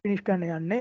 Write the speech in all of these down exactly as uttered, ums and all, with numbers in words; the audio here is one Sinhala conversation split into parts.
ෆිනිෂ් කරන්න යන්නේ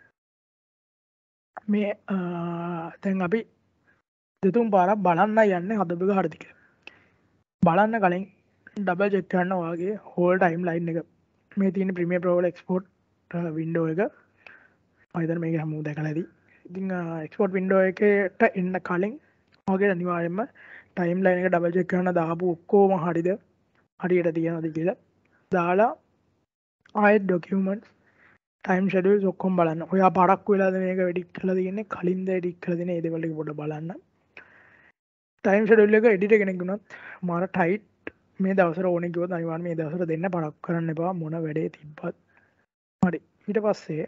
මේ දැන් අපි දෙතුන් පාරක් බලන්න යන්නේ හදපු එක හරිද කියලා. බලන්න කලින් ඩබල් චෙක් කරන්න ඔයාගේ හෝල් ටයිම් ලයින් එක. මේ තියෙන ප්‍රීමියර් ප්‍රෝ වල එක්ස්පෝර්ට් වින්ඩෝ එක. මම හිතන්නේ මේක හැමෝම දැකලා ඇති. ඉතින් එක්ස්පෝර්ට් වින්ඩෝ එකට එන්න කලින් ඔයාගේ අනිවාර්යයෙන්ම ටයිම් ලයින් එක ඩබල් චෙක් කරන්න දාපු ඔක්කොම හරිද හරියට තියෙනවද කියලා දාලා ආයෙත් ඩොකියුමන්ට්ස් ටයිම් ෂෙඩියුල්ස් ඔක්කොම බලන්න. ඔයා පරක්කු වෙලාද මේක එඩිට් කරලා තියෙන්නේ කලින්ද එඩිට් කරලා තියෙන්නේ ඒ දේවල් ටික පොඩ්ඩක් බලන්න. ටයිම් ෂෙඩියුල් එක එඩිටර් කෙනෙක් වුණත් මාර ටයිට් මේ දවසට ඕනේ කිව්වොත් අනිවාර්යයෙන් මේ දවසට දෙන්න පරක්කු කරන්න එපා මොන වැඩේ තිබ්බත්. හරි. ඊට පස්සේ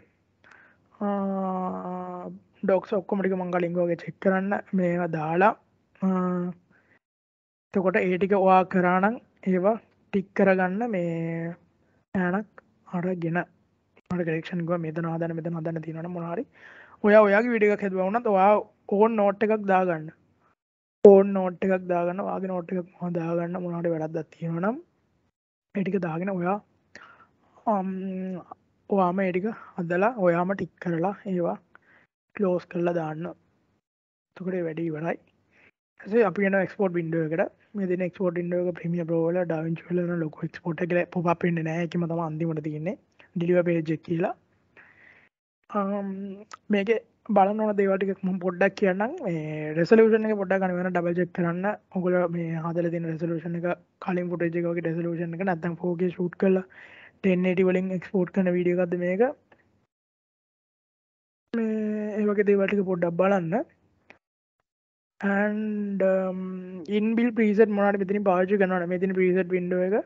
ඩොක්ස් ඔක්කොම ටික මම කලින් වගේ චෙක් කරන්න මේවා දාලා එතකොට ඒ ටික ඔයා කරා නම් ඒවා ටික් කරගන්න මේ ඈනක් අරගෙන අර කලෙක්ෂන් එක මෙතන හදන්න මෙතන හදන්න තියෙනවනම් මොනවා හරි ඔයා ඔයාගේ වීඩියෝ එකක් හදුවා වුණත් ඔයා ඕන් නෝට් එකක් දාගන්න ඕන් නෝට් එකක් දාගන්න ඔයාගේ නෝට් එකක් මොහොත දාගන්න මොනවා හරි වැඩක් තියෙනවනම් ඒ ටික දාගෙන ඔයා ඔයාම ඒ ටික හදලා ඔයාම ටික් කරලා ඒවා ක්ලෝස් කරලා දාන්න. එතකොට වැඩි ඉවරයි. ඊපස්සේ අපි යනවා එක්ස්පෝර්ට් වින්ඩෝ එකට. මේ දෙන එක්ස්පෝර්ට් වින්ඩෝ එක ප්‍රීමියර් ප්‍රෝ වල ඩාවින්චි වල යන ලොකු එක්ස්පෝර්ට් එක පොප් අප් වෙන්නේ නැහැ. ඒකම තමයි අන්තිමට තියෙන්නේ. ඩිලිවර් පේජ් එක කියලා. මේකේ බලන්න ඕන දේවල් ටික මම පොඩ්ඩක් කියන්නම්. මේ රෙසලූෂන් එක පොඩ්ඩක් අනිවාර්යෙන් ඩබල් චෙක් කරන්න. ඔයගොල්ලෝ මේ හදලා තියෙන රෙසලූෂන් එක කලින් ෆුටේජ් එක වගේ රෙසලූෂන් එක නැත්නම් ෆෝර් කේ ෂූට් කරලා ටෙන් ඒටි වලින් එක්ස්පෝර්ට් කරන වීඩියෝ එකක්ද මේක. මේ ඒ වගේ දේවල් ටික පොඩ්ඩක් බලන්න. and um, inbuilt preset මොනවද මෙතනින් පාවිච්චි කරනවද මේ තියෙන preset window එක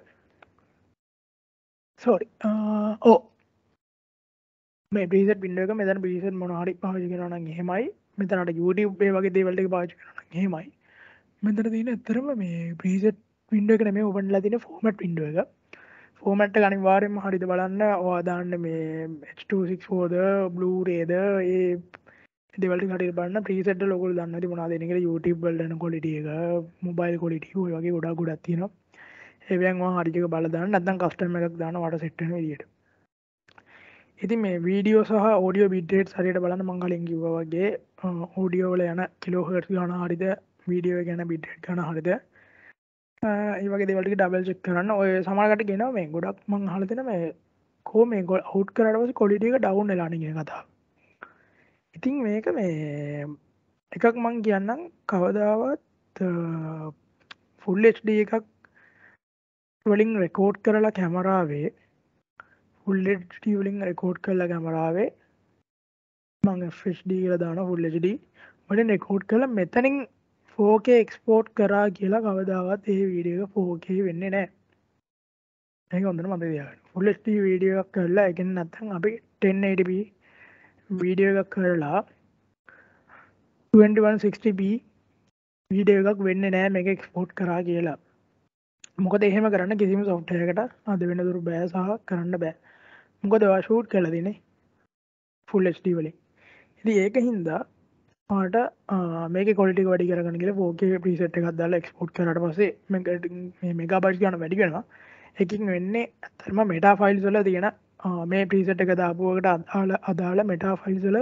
sorry uh, oh මේ preset window එක මෙතන preset මොනවා හරි පාවිච්චි කරනවා නම් එහෙමයි මෙතනට YouTube ඒ වගේ දේවල් ටික පාවිච්චි කරනවා නම් එහෙමයි මෙතන තියෙන ඇත්තරම මේ preset window එක නෙමෙයි open වෙලා තියෙන format window එක format එක අනිවාර්යයෙන්ම හරියද බලන්න ඔයා දාන්න මේ H two sixty-four ද Blu-ray ද ඒ දේවල් ටික හරියට බලන්න ප්‍රීසෙට් වල ඔයගොල්ලෝ දන්නේ නැති මොනවද එන කියලා YouTube වල යන quality එක mobile quality ඔය වගේ ගොඩක් ගොඩක් තියෙනවා ඒවෙන් ඔයා හරියට එක බලලා දාන්න නැත්නම් කස්ටම් එකක් දාන්න වට සෙට් වෙන විදියට ඉතින් මේ වීඩියෝ සහ ඔඩියෝ බිට් රේට්ස් හරියට බලන්න මම කලින් කිව්වා වගේ ඔඩියෝ වල යන කිලෝ හර්ට්ස් ගන්න හරියද වීඩියෝ එක යන බිට් රේට් ගන්න හරියද ඒ වගේ දේවල් ටික ඩබල් චෙක් කරන්න ඔය සමහර කට කියනවා මේ ගොඩක් මම අහලා තියෙන මේ කොහොම මේ අවුට් කරාට පස්සේ quality එක ඩවුන් වෙලා නේ කියන කතාව ඉතින් මේක මේ එකක් මං කියන්නම් කවදාවත් ෆුල් එච් ඩී එකක් වලින් රෙකෝඩ් කරලා කැමරාවේ ෆුල් එච් ඩී වලින් රෙකෝඩ් කරලා කැමරාවේ මම එෆ් එච් ඩී කියලා දානවා ෆුල් එච් ඩී වලින් රෙකෝඩ් කරලා මෙතනින් ෆෝර් කේ එක්ස්පෝර්ට් කරා කියලා කවදාවත් ඒ වීඩියෝ එක ෆෝර් කේ වෙන්නේ නැහැ. ඒක හොඳට මතක තියාගන්න. ෆුල් එච් ඩී වීඩියෝ එකක් කරලා ඒ කියන්නේ නැත්නම් අපි ටෙන් එයිටි පී වීඩියෝ එකක් කරලා twenty-one sixty p වීඩියෝ එකක් වෙන්නේ නැහැ මේක එක්ස්පෝර්ට් කරා කියලා. මොකද එහෙම කරන්න කිසිම software එකකට අද වෙන දුරු බෑ සහ කරන්න බෑ. මොකද ඔයා shoot කරලා තියෙන්නේ full H D වලින්. ඉතින් ඒක හින්දා ඔයාට මේකේ quality එක වැඩි කරගන්න කියලා four K preset එකක් දාලා export කරාට පස්සේ මේ megabytes ගන්න වැඩි වෙනවා. ඒකින් වෙන්නේ අතරම meta files වල තියෙන මේ preset එක දාපුවකට අදාළ අදාළ meta files වල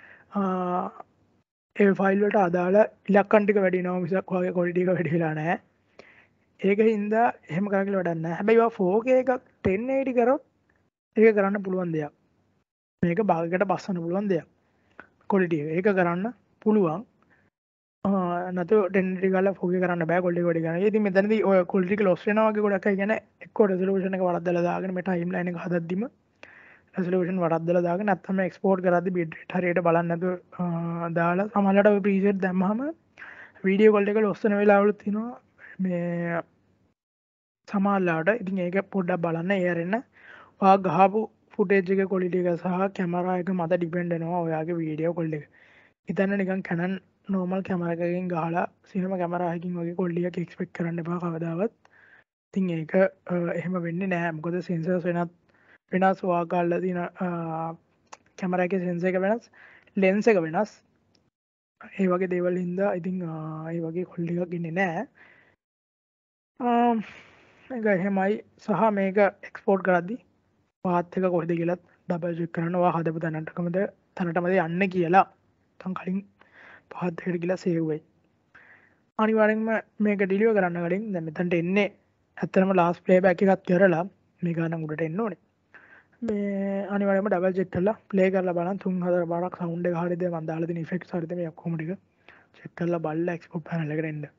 ඒ ෆයිල් වලට අදාළ ඉලක්කම් ටික වැඩි වෙනවා මිසක් ඔයාගේ quality එක වැඩි වෙලා නැහැ. ඒක හින්දා එහෙම කරා කියලා වැඩක් නැහැ. හැබැයි ඔයා four K එකක් ten eighty කරොත් ඒක කරන්න පුළුවන් දෙයක්. මේක භාගයකට බස්සන්න පුළුවන් දෙයක්. quality එක. ඒක කරන්න පුළුවන්. නැතු ten eighty ගාලා four K කරන්න බෑ quality එක වැඩි කරන්න. ඉතින් මෙතනදී ඔය quality එක loss වෙනවා වගේ ගොඩක් අය කියන්නේ එක්ක resolution එක වරද්දලා දාගෙන මේ timeline එක හදද්දිම resolution වරද්දලා දාගෙන නැත්නම් export කරද්දි bit rate හරියට බලන්න නැතුව දාලා සමහරවිට ඔය preset දැම්මම video quality එක loss වෙන වෙලාවලුත් තියෙනවා මේ සමහරවිට ඉතින් ඒක පොඩ්ඩක් බලන්න ඒ අරෙන්න ඔයා ගහපු footage එකේ quality එක සහ camera එක මත depend වෙනවා ඔයාගේ video quality එක. හිතන්න නිකන් Canon normal camera එකකින් ගහලා cinema camera එකකින් වගේ quality එකක් expect කරන්න එපා කවදාවත්. ඉතින් ඒක එහෙම වෙන්නේ නැහැ. මොකද sensors වෙනත් වෙනස් වාගල්ලා තියෙන කැමරා එකේ sensor එක වෙනස් lens එක වෙනස් ඒ වගේ දේවල් හින්දා ඉතින් ඒ වගේ quality එකක් ඉන්නේ නැහැ මේක එහෙමයි සහ මේක export කරද්දි පාත් එක කොහෙද කියලාත් ඩබල් චෙක් කරන්න ඔයා හදපු තැනටකමද තැනටමද යන්න කියලා තන් කලින් පහත් දෙකට කියලා සේව් වෙයි. අනිවාර්යෙන්ම මේක ඩිලිවර් කරන්න කලින් දැන් මෙතනට එන්නේ ඇත්තටම ලාස්ට් ප්ලේ බෑක් එකක් කරලා මේ ගානක් උඩට එන්න ඕනේ. මේ අනිවාර්යෙන්ම ඩබල් චෙක් කරලා ප්ලේ කරලා බලන්න තුන් හතර පාරක් සවුන්ඩ් එක හරියද මම දාලා තියෙන ඉෆෙක්ට්ස් හරියද මේ ඔක්කොම ටික චෙක් කරලා බලලා එක්ස්පෝර්ට් පැනල් එකට එන්න.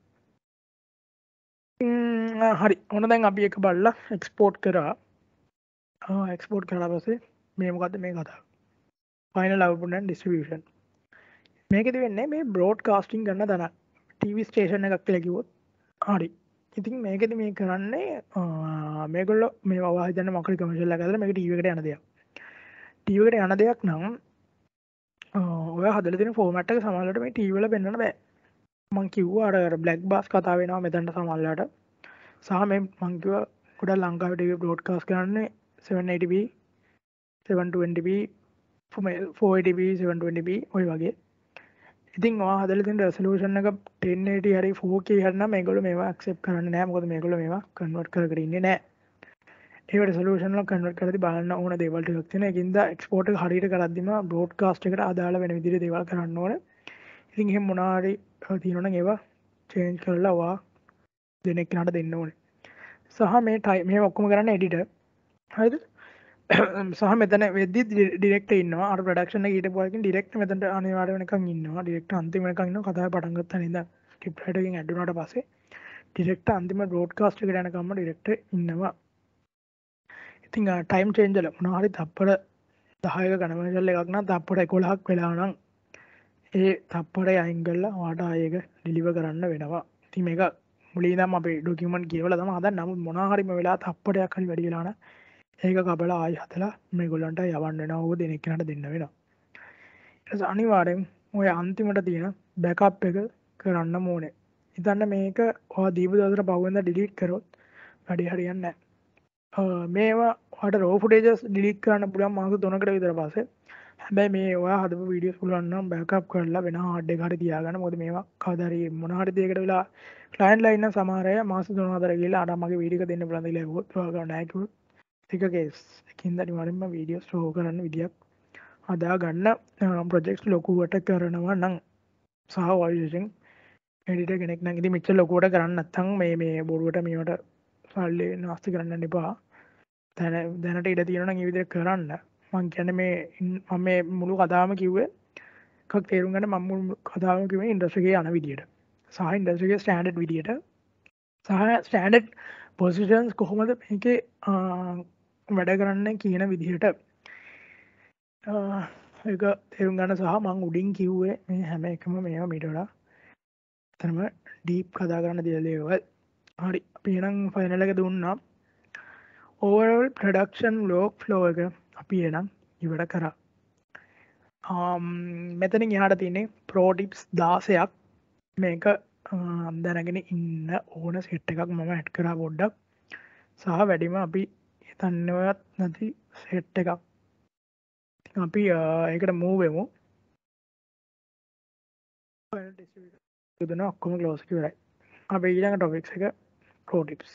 හරි ඔන්න දැන් අපි එක බලලා එක්ස්පෝර්ට් කරා. එක්ස්පෝර්ට් කරලා පස්සේ මේ මොකද්ද මේ කතාව. Final output and distribution. මේකෙදි වෙන්නේ මේ බ්‍රෝඩ්කාස්ටිං කරන තැන. ටීවී ස්ටේෂන් එකක් කියලා කිව්වොත් හරි. ඉතින් මේකෙදි මේ කරන්නේ මේගොල්ලෝ මේ ඔයා හිතන්නේ මොකක්ද කමර්ෂල් එකක් හදලා මේක ටීවී එකට යන දෙයක්. ටීවී එකට යන දෙයක් නම් ඔයා හදලා තියෙන ෆෝමැට් එක සමහරවිට මේ ටීවී වල පෙන්වන්න බෑ. මං කිව්වා අර බ්ලැක් බාස් කතාව වෙනවා මෙතනට සමහරවිට. සහ මේ මං කිව්වා ගොඩක් ලංකාවේ ටීවී බ්‍රෝඩ්කාස්ට් කරන්නේ seven eighty p seven twenty p four eighty p seven twenty p ඔය වගේ. ඉතින් ඔයා හදලා තියෙන රෙසලූෂන් එක ten eighty හරි four K හරි නම් මේගොල්ලෝ මේවා ඇක්සෙප්ට් කරන්නේ නැහැ. මොකද මේගොල්ලෝ මේවා කන්වර්ට් කර කර ඉන්නේ නැහැ. ඒ රෙසලූෂන් වල කන්වර්ට් කරද්දී බලන්න ඕන දේවල් ටිකක් තියෙනවා. ඒකින්ද එක්ස්පෝර්ට් එක හරියට කරද්දිම බ්‍රෝඩ්කාස්ට් එකට අදාළ වෙන විදිහට දේවල් කරන්න ඕනේ. ඉතින් එහෙම මොනවා හරි තියෙනවා නම් ඒවා චේන්ජ් කරලා ඔයා දෙනෙක් කෙනාට දෙන්න ඕනේ. සහ මේ ටයි මේ ඔක්කොම කරන්න එඩිටර්. හරිද? සහ මෙතන වෙද්දි ඩිරෙක්ටර් ඉන්නවා. අර ප්‍රොඩක්ෂන් එක ඊට පස්සේ ඩිරෙක්ටර් මෙතනට අනිවාර්ය වෙනකන් ඉන්නවා. ඩිරෙක්ටර් අන්තිම වෙනකන් ඉන්නවා. කතාව පටන් ගත්තා නේද? ස්ක්‍රිප්ට් රයිටර් එකෙන් ඇඩ් වුණාට පස්සේ ඩිරෙක්ටර් අන්තිම බ්‍රෝඩ්කාස්ට් එකට යනකම්ම ඩිරෙක්ටර් ඉන්නවා. ඉතින් ටයිම් චේන්ජ් වල මොනවා හරි තප්පර දහයක කන්වර්ෂන් එකක් නම් තප්පර එකොළහක් වෙලා නම් ඒ තප්පරේ අයින් කරලා ඔයාට ආයෙක ඩිලිවර් කරන්න වෙනවා. ඉතින් මේක මුලින් ඉඳන්ම අපි ඩොකියුමන්ට් කියවලා තමයි හදන්නේ. නමුත් මොනවා හරි මේ වෙලාව තප්පරයක් හරි වැඩි වෙලා නම් ඒක කපලා ආයෙ හදලා මේගොල්ලන්ට යවන්න වෙනවා. ඕක දෙනෙක් කෙනාට දෙන්න වෙනවා. ඊට පස්සේ අනිවාර්යෙන් ඔය අන්තිමට තියෙන බෑකප් එක කරන්න ඕනේ. හිතන්න මේක ඔයා දීපු දවසට පහුවෙන්දා ඩිලීට් කරොත් වැඩි හරියන්නේ නැහැ. මේවා ඔයාට රෝ ෆුටේජස් ඩිලීට් කරන්න පුළුවන් මාස තුනකට විතර පස්සේ. හැබැයි මේ ඔයා හදපු වීඩියෝස් පුළුවන් නම් බෑකප් කරලා වෙන හાર્ඩ් එක හරි තියාගන්න. මොකද මේවා කවදා හරි මොන හරි දෙයකට වෙලා ක්ලයන්ට් ලා ඉන්න සමහර අය මාස තුන හතර ගිහලා අර මගේ වීඩියෝ එක දෙන්න පුළුවන් කියලා ඇහුවොත් ඔයා ගන්න නැහැ කිව්වොත් ඒක කේස්. ඒකින්ද අනිවාර්යෙන්ම වීඩියෝ ස්ටෝර් කරන්න විදියක් හදා ගන්න. ප්‍රොජෙක්ට්ස් ලොකුවට කරනවා නම් සහ වයිසින් එඩිටර් කෙනෙක් නම් ඉතින් මෙච්චර ලොකුවට කරන්න නැත්නම් මේ මේ බොරුවට මේවට සල්ලි නාස්ති කරන්න යන්න එපා. දැන දැනට ඉඩ තියෙනවා නම් ඒ විදිහට කරන්න. මං කියන්නේ මේ මම මේ මුළු කතාවම කිව්වේ එකක් තේරුම් ගන්න මම මුළු කතාවම කිව්වේ ඉන්ඩස්ට්‍රි එකේ යන විදියට සහ ඉන්ඩස්ට්‍රි එකේ ස්ටෑන්ඩඩ් විදියට සහ ස්ටෑන්ඩඩ් පොසිෂන්ස් කොහොමද මේකේ වැඩ කරන්නේ කියන විදිහට ඒක තේරුම් ගන්න සහ මං උඩින් කිව්වේ මේ හැම එකම මේවා මීට වඩා එතරම් ඩීප් කතා කරන්න දේවල්. හරි අපි එහෙනම් ෆයිනල් එක දුන්නා. ඕවරෝල් ප්‍රොඩක්ෂන් ලෝක් ෆ්ලෝ එක අපි එනම් ඉවර කරා. මෙතනින් එහාට තියෙන්නේ ප්‍රෝ ටිප්ස් දාසයක් මේක දැනගෙන ඉන්න ඕන සෙට් එකක් මම ඇඩ් කරා පොඩ්ඩක් සහ වැඩිම අපි හිතන්නවත් නැති සෙට් එකක්. අපි ඒකට මූව් වෙමු. දුන්නා ඔක්කොම ක්ලෝස් ඉවරයි. අපි ඊළඟ ටොපික්ස් එක ප්‍රෝ ටිප්ස්.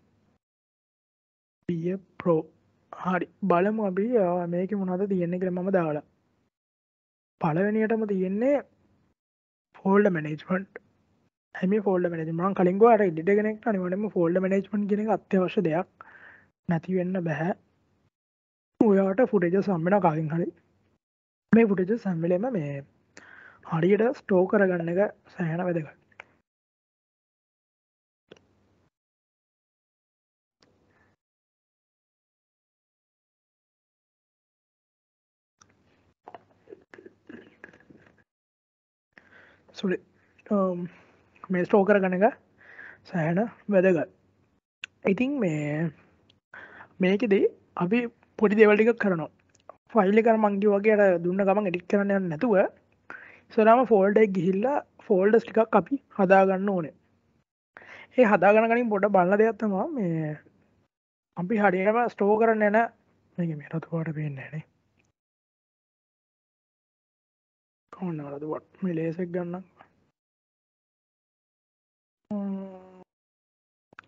බිය ප්‍රෝ. හරි බලමු අපි මේකේ මොනවද තියෙන්නේ කියලා මම දාලා. පළවෙනියටම තියෙන්නේ ෆෝල්ඩර් මැනේජ්මන්ට්. හැම ෆෝල්ඩර් මැනේජ්මන්ට් මම කලින් ගියා අර එඩිටර් කෙනෙක්ට අනිවාර්යයෙන්ම ෆෝල්ඩර් මැනේජ්මන්ට් කියන එක අත්‍යවශ්‍ය දෙයක්. නැති වෙන්න බෑ. ඔයාට ෆුටේජස් හම්බ වෙනවා කාගෙන් හරි. මේ ෆුටේජස් හැම වෙලේම මේ හරියට ස්ටෝර් කරගන්න එක සෑහෙන වැදගත්. සොරි මේ ස්ටෝර් කරගන්න එක සෑහෙන වැදගත්. ඉතින් මේ මේකෙදී අපි පොඩි දේවල් ටිකක් කරනවා. ෆයිල් එක මං කිව්වා වගේ අර දුන්න ගමන් එඩිට් කරන්න යන්නේ නැතුව ඉස්සරහම ෆෝල්ඩර් එක ගිහිල්ලා ෆෝල්ඩර්ස් ටිකක් අපි හදා ගන්න ඕනේ. ඒ හදා ගන්න කලින් පොඩ්ඩක් බලන දෙයක් තමයි මේ අපි හරියටම ස්ටෝර් කරන්න යන මේක මේ රතු පාට පේන්නේ නැහැ නේ. කොහොමද රතු පාට මේ ලේස් එක ගන්න.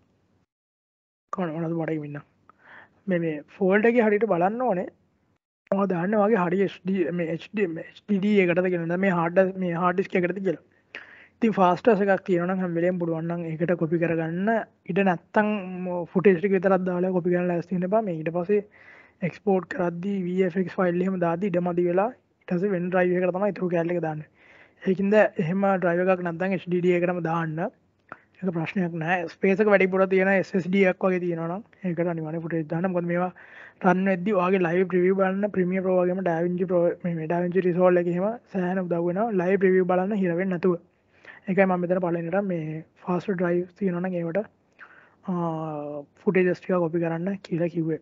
කොහොමද රතු පාටේ ඉන්න. මේ මේ ෆෝල්ඩර් එකේ හරියට බලන්න ඕනේ. ඔය දාන්න වගේ හරි එච් ඩී මේ එච් ඩී එච් ඩී ඩී එකටද කියලා මේ හાર્ඩ් මේ හાર્ඩ් ඩිස්ක් එකටද කියලා. ඉතින් ෆාස්ටර්ස් එකක් තියෙනවා නම් හැම වෙලේම පුළුවන් නම් ඒකට කොපි කරගන්න. ඉඩ නැත්තම් ෆුටේජ් ටික විතරක් දාලා කොපි කරන්න ලෑස්ති වෙන්න එපා. මේ ඊට පස්සේ එක්ස්පෝර්ට් කරද්දී V F X ෆයිල් එහෙම දාද්දී ඉඩ මදි වෙලා ඊට පස්සේ වෙන ඩ්‍රයිව් එකකට තමයි ඊටු කැලේ එක දාන්නේ. ඒකින්ද එහෙම ඩ්‍රයිව් එකක් නැත්නම් H D D එකටම දාන්න. ඒක ප්‍රශ්නයක් නැහැ. ස්පේස් එක වැඩිපුර තියෙන S S D එකක් වගේ තියෙනවා නම් ඒකට අනිවාර්යෙන් ෆුටේජ් දාන්න. මොකද මේවා රන් වෙද්දී ඔයාගේ ලයිව් ප්‍රිවිව් බලන්න Premiere Pro වගේම DaVinci Pro මේ DaVinci Resolve එකේ එහෙම සෑහෙන උදව් වෙනවා. ලයිව් ප්‍රිවිව් බලන්න හිර වෙන්නේ නැතුව. ඒකයි මම මෙතන පළවෙනිට මේ ෆාස්ට් ඩ්‍රයිව් තියෙනවා නම් ඒවට ෆුටේජස් ටික කොපි කරන්න කියලා කිව්වේ.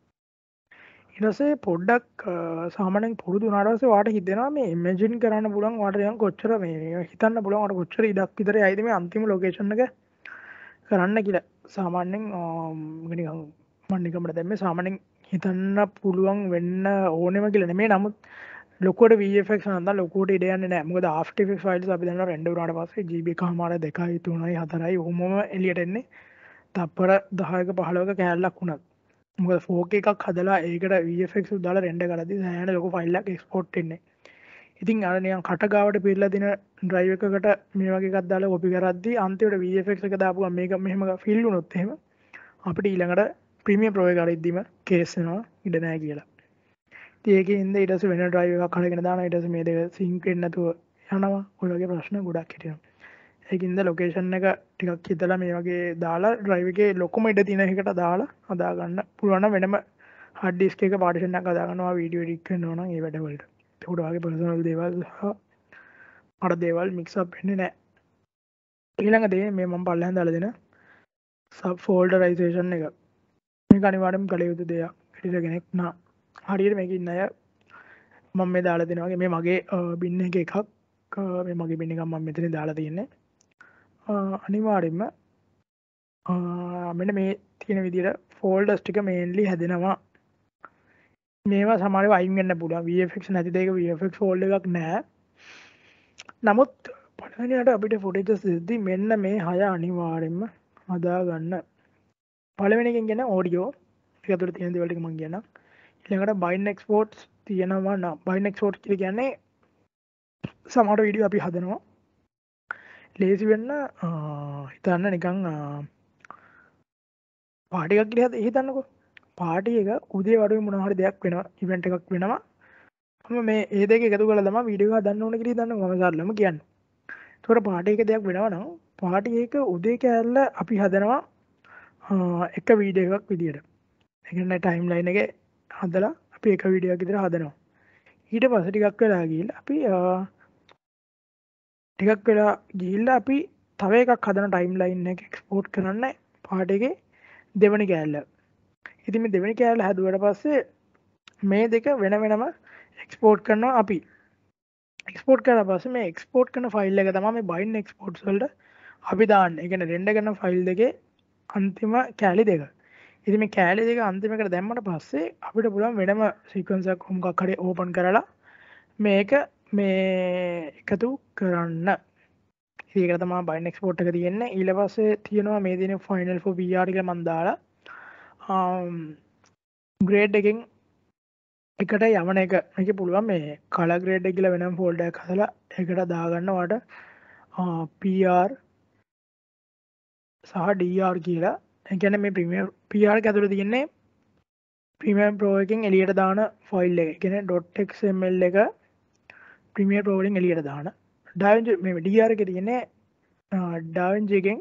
ඊට පස්සේ පොඩ්ඩක් සාමාන්‍යයෙන් පුරුදු වුණාට පස්සේ ඔයාට හිතෙනවා මේ ඉමේජින් කරන්න පුළුවන් ඔයාට නිකන් කොච්චර මේ හිතන්න පුළුවන් ඔයාට කොච්චර ඉඩක් විතර යයිද මේ අන්තිම ලොකේෂන් එක කරන්න කියලා. සාමාන්‍යයෙන් නිකන් මම නිකම්මද දැම්මේ සාමාන්‍යයෙන් හිතන්න පුළුවන් වෙන්න ඕනෙම කියලා නෙමෙයි. නමුත් ලොකුවට V F X නැත්නම් ලොකුවට ඉඩ යන්නේ නැහැ. මොකද After Effects files අපි දැන් රෙන්ඩර් වුණාට පස්සේ G B එකමාර දෙකයි තුනයි හතරයි ඔහොමම එළියට එන්නේ. තප්පර දහයක පහළොවක කෑල්ලක් වුණත්. මොකද four K එකක් හදලා ඒකට V F X දාලා රෙන්ඩර් කරද්දී සෑහෙන ලොකු ෆයිල් එකක් එක්ස්පෝර්ට් වෙන්නේ. ඉතින් අර නිකන් කට ගාවට පිරලා දින ඩ්‍රයිව් එකකට මේ වගේ එකක් දාලා කොපි කරද්දී අන්තිමට V F X එක දාපුවම මේක මෙහෙම ෆිල් වුණොත් එහෙම අපිට ඊළඟට Premiere Pro එක අරිද්දීම කේස් වෙනවා ඉඩ නැහැ කියලා. ඉතින් ඒකේ ඉඳ ඊට පස්සේ වෙන ඩ්‍රයිව් එකක් අරගෙන දානවා. ඊට පස්සේ මේ දෙක සින්ක් වෙන්නේ නැතුව යනවා. ඔය වගේ ප්‍රශ්න ගොඩක් හිටිනවා. ඒකින්ද ලොකේෂන් එක ටිකක් හිතලා මේ වගේ දාලා ඩ්‍රයිව් එකේ ලොකුම ඉඩ තියෙන එකට දාලා හදා ගන්න පුළුවන් නම් වෙනම හાર્ඩ් ඩිස්ක් එක පාර්ටිෂන් එකක් හදා ගන්නවා වීඩියෝ එඩිට් කරනවා නම් ඒ වැඩ වලට. ඒකට වගේ පර්සනල් දේවල් සහ අර දේවල් මික්ස් අප් වෙන්නේ නැහැ. ඊළඟ දේ මේ මම පල්ලෙන් දාලා දෙන සබ් ෆෝල්ඩරයිසේෂන් එක. මේක අනිවාර්යයෙන්ම කළ යුතු දෙයක්. එඩිටර් කෙනෙක් නා හරියට මේක ඉන්න අය මම මේ දාලා දෙනවා වගේ මේ මගේ බින් එක එකක් මේ මගේ බින් එකක් මම මෙතන දාලා තියෙන්නේ. අනිවාර්යෙන්ම මෙන්න මේ තියෙන විදිහට ෆෝල්ඩර්ස් ටික මේන්ලි හැදෙනවා. මේවා සමහරව අයින් වෙන්න පුළුවන්. V F X නැති දෙයක V F X ෆෝල්ඩර් එකක් නැහැ. නමුත් පළවෙනියට අපිට ෆුටේජස් දෙද්දි මෙන්න මේ හය අනිවාර්යෙන්ම හදා ගන්න. පළවෙනි එකෙන් කියන ඔඩියෝ ඒක ඇතුළේ තියෙන දේවල් ටික මම කියන්නම්. ඊළඟට බයින් එක්ස්පෝර්ට්ස් තියෙනවා නම් බයින් එක්ස්පෝර්ට් කියන්නේ සමහර වීඩියෝ අපි හදනවා ලේසි වෙන්න හිතන්න නිකන් පාටි එකක් කියලා හිතන්නකෝ. පාටි එක උදේ වරුවේ මොනවා හරි දෙයක් වෙනවා ඉවෙන්ට් එකක් වෙනවා. මම මේ ඒ දෙක එකතු කරලා තමයි වීඩියෝ එක හදන්න ඕන කියලා හිතන්නකෝ මම සරලම කියන්නේ. ඒතකොට පාටි එක දෙයක් වෙනවා නම් පාටි එක උදේ කෑල්ල අපි හදනවා එක වීඩියෝ එකක් විදියට. ඒ කියන්නේ ටයිම් ලයින් එකේ හදලා අපි එක වීඩියෝ එකක් විතර හදනවා. ඊට පස්සේ ටිකක් වෙලා ගිහිල්ලා අපි ටිකක් වෙලා ගිහිල්ලා අපි තව එකක් හදන ටයිම් ලයින් එක එක්ස්පෝර්ට් කරන්න පාට් එකේ දෙවෙනි කෑල්ල. ඉතින් මේ දෙවෙනි කෑල්ල හැදුවට පස්සේ මේ දෙක වෙන වෙනම එක්ස්පෝර්ට් කරනවා අපි. එක්ස්පෝර්ට් කරලා පස්සේ මේ එක්ස්පෝර්ට් කරන ෆයිල් එක තමයි මේ බයින් එක්ස්පෝර්ට්ස් වලට අපි දාන්නේ. ඒ කියන්නේ රෙන්ඩර් කරන ෆයිල් දෙකේ අන්තිම කෑලි දෙක. ඉතින් මේ කෑලි දෙක අන්තිමකට දැම්මට පස්සේ අපිට පුළුවන් වෙනම සීක්වන්ස් එකක් මොකක් හරි ඕපන් කරලා මේක මේ එකතු කරන්න. ඒකට තමයි බයින් එක්ස්පෝර්ට් එක තියෙන්නේ. ඊට පස්සේ තියෙනවා මේ දිනේ ෆයිනල් ෆෝ V R කියලා මම දාලා ග්‍රේඩ් එකෙන් එකට යවන එක. මේක පුළුවන් මේ කලර් ග්‍රේඩ් එක කියලා වෙනම ෆෝල්ඩර් එකක් හදලා ඒකට දාගන්න ඔයාලට P R සහ D R කියලා. ඒ කියන්නේ මේ ප්‍රීමියර් P R එක ඇතුළේ තියෙන්නේ Premiere Pro එකෙන් එළියට දාන ෆයිල් එක. ඒ කියන්නේ .xml එක Premiere Pro වලින් එළියට දාන. DaVinci මේ D R එකේ තියෙන්නේ DaVinci එකෙන්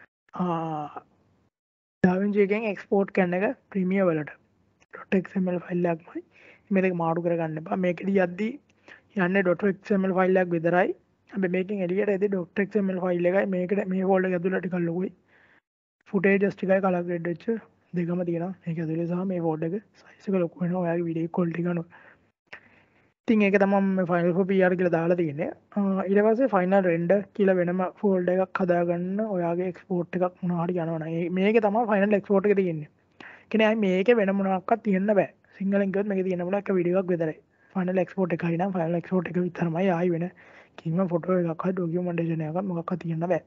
DaVinci එකෙන් එක්ස්පෝර්ට් කරන එක Premiere වලට. .xml ෆයිල් එකක්මයි. මේ දෙක මාරු කරගන්න එපා. මේකෙදි යද්දි යන්නේ .xml ෆයිල් එකක් විතරයි. හැබැයි මේකෙන් එළියට එද්දි .xml ෆයිල් එකයි මේකට මේ ෆෝල්ඩර් එක ඇතුළේ ටිකක් ලොකුයි. ෆුටේජස් ටිකයි කලර් ග්‍රේඩ් වෙච්ච දෙකම තියෙනවා. මේක ඇතුලේ සහ මේ ෆෝල්ඩර් එක සයිස් එක ලොකු වෙනවා. ඔයාගේ වීඩියෝ ක්වොලිටි ගන්න. ඉතින් ඒක තමයි මම ෆයිනල් ෆෝ P R කියලා දාලා තියෙන්නේ. ඊට පස්සේ ෆයිනල් රෙන්ඩර් කියලා වෙනම ෆෝල්ඩර් එකක් හදාගන්න ඔයාගේ එක්ස්පෝර්ට් එකක් මොනවා හරි යනවනම් මේකේ තමයි ෆයිනල් එක්ස්පෝර්ට් එක තියෙන්නේ. කියන්නේ අයි මේකේ වෙන මොනවාක්වත් තියන්න බෑ. සිංහලෙන් කිව්වොත් මේකේ තියෙන්න පුළුවන් එක වීඩියෝ එකක් විතරයි. ෆයිනල් එක්ස්පෝර්ට් එකයි නම් ෆයිනල් එක්ස්පෝර්ට් එක විතරමයි. ආයි වෙන කිසිම ෆොටෝ එකක් හරි ඩොකියුමන්ටේෂන් එකක් මොකක්වත් තියන්න බෑ.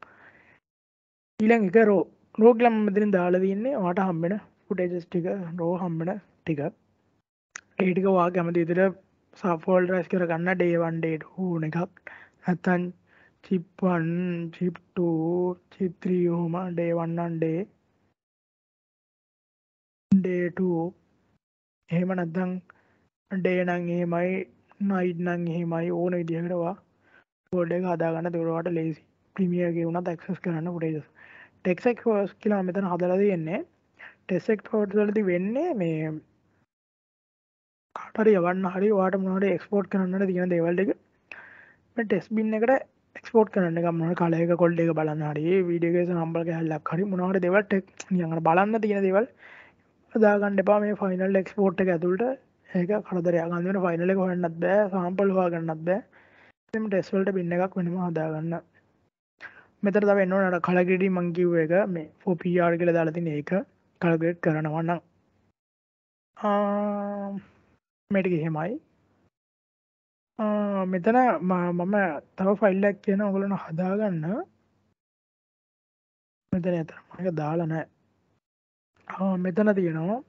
ඊළඟ එක රෝ රෝ කියලා මම මෙතනින් දාලා තියෙන්නේ ඔයාට හම්බෙන ෆුටේජස් ටික රෝ හම්බෙන ටික. ඒ ටික ඔයා කැමති විදිහට සබ් ෆෝල්ඩරයිස් කරගන්න day one day two එකක් නැත්නම් chip one chip two chip three ඔහොම day one and day day two එහෙම නැත්නම් day නම් එහෙමයි night නම් එහෙමයි ඕන විදිහකට ඔයා ෆෝල්ඩර් එක හදාගන්න. ඒකට ඔයාට lazy Premiere එකේ වුණත් access කරන්න footages. text export කියලා මෙතන හදලා තියෙන්නේ. text export වලදී වෙන්නේ මේ කාට හරි යවන්න හරි ඔයාට මොනවා හරි export කරන්නට තියෙන දේවල් ටික මේ ටෙස්ට් බින් එකට එක්ස්පෝර්ට් කරන්න එක මොනවා කලර් එක කොල්ඩ් එක බලන්න හරි වීඩියෝ එකේ සම්බල් කැලලක් හරි මොනවා හරි දේවල් නිකන් අර බලන්න තියෙන දේවල් හදාගන්න එපා මේ ෆයිනල් එක්ස්පෝර්ට් එක ඇතුළට. ඒක කරදරයක්. ගන්න වෙන ෆයිනල් එක හොයන්නත් බෑ සාම්පල් හොයාගන්නත් බෑ. ඉතින් ටෙස්ට් වලට බින් එකක් වෙනම හදාගන්න. මෙතන තව එන්න ඕන අර කලර් ග්‍රේඩින් මං කිව්ව එක මේ ෆෝර් පී ආර් කියලා දාලා තියෙන ඒක කලර් ග්‍රේඩ් කරනවා නම් ආ මේ ටික එහෙමයි. මෙතන මම තව ෆයිල් එකක් කියන ඔයගොල්ලෝ හදාගන්න. මෙතන ඇතර මම දාලා නැහැ. ආ මෙතන තියෙනවා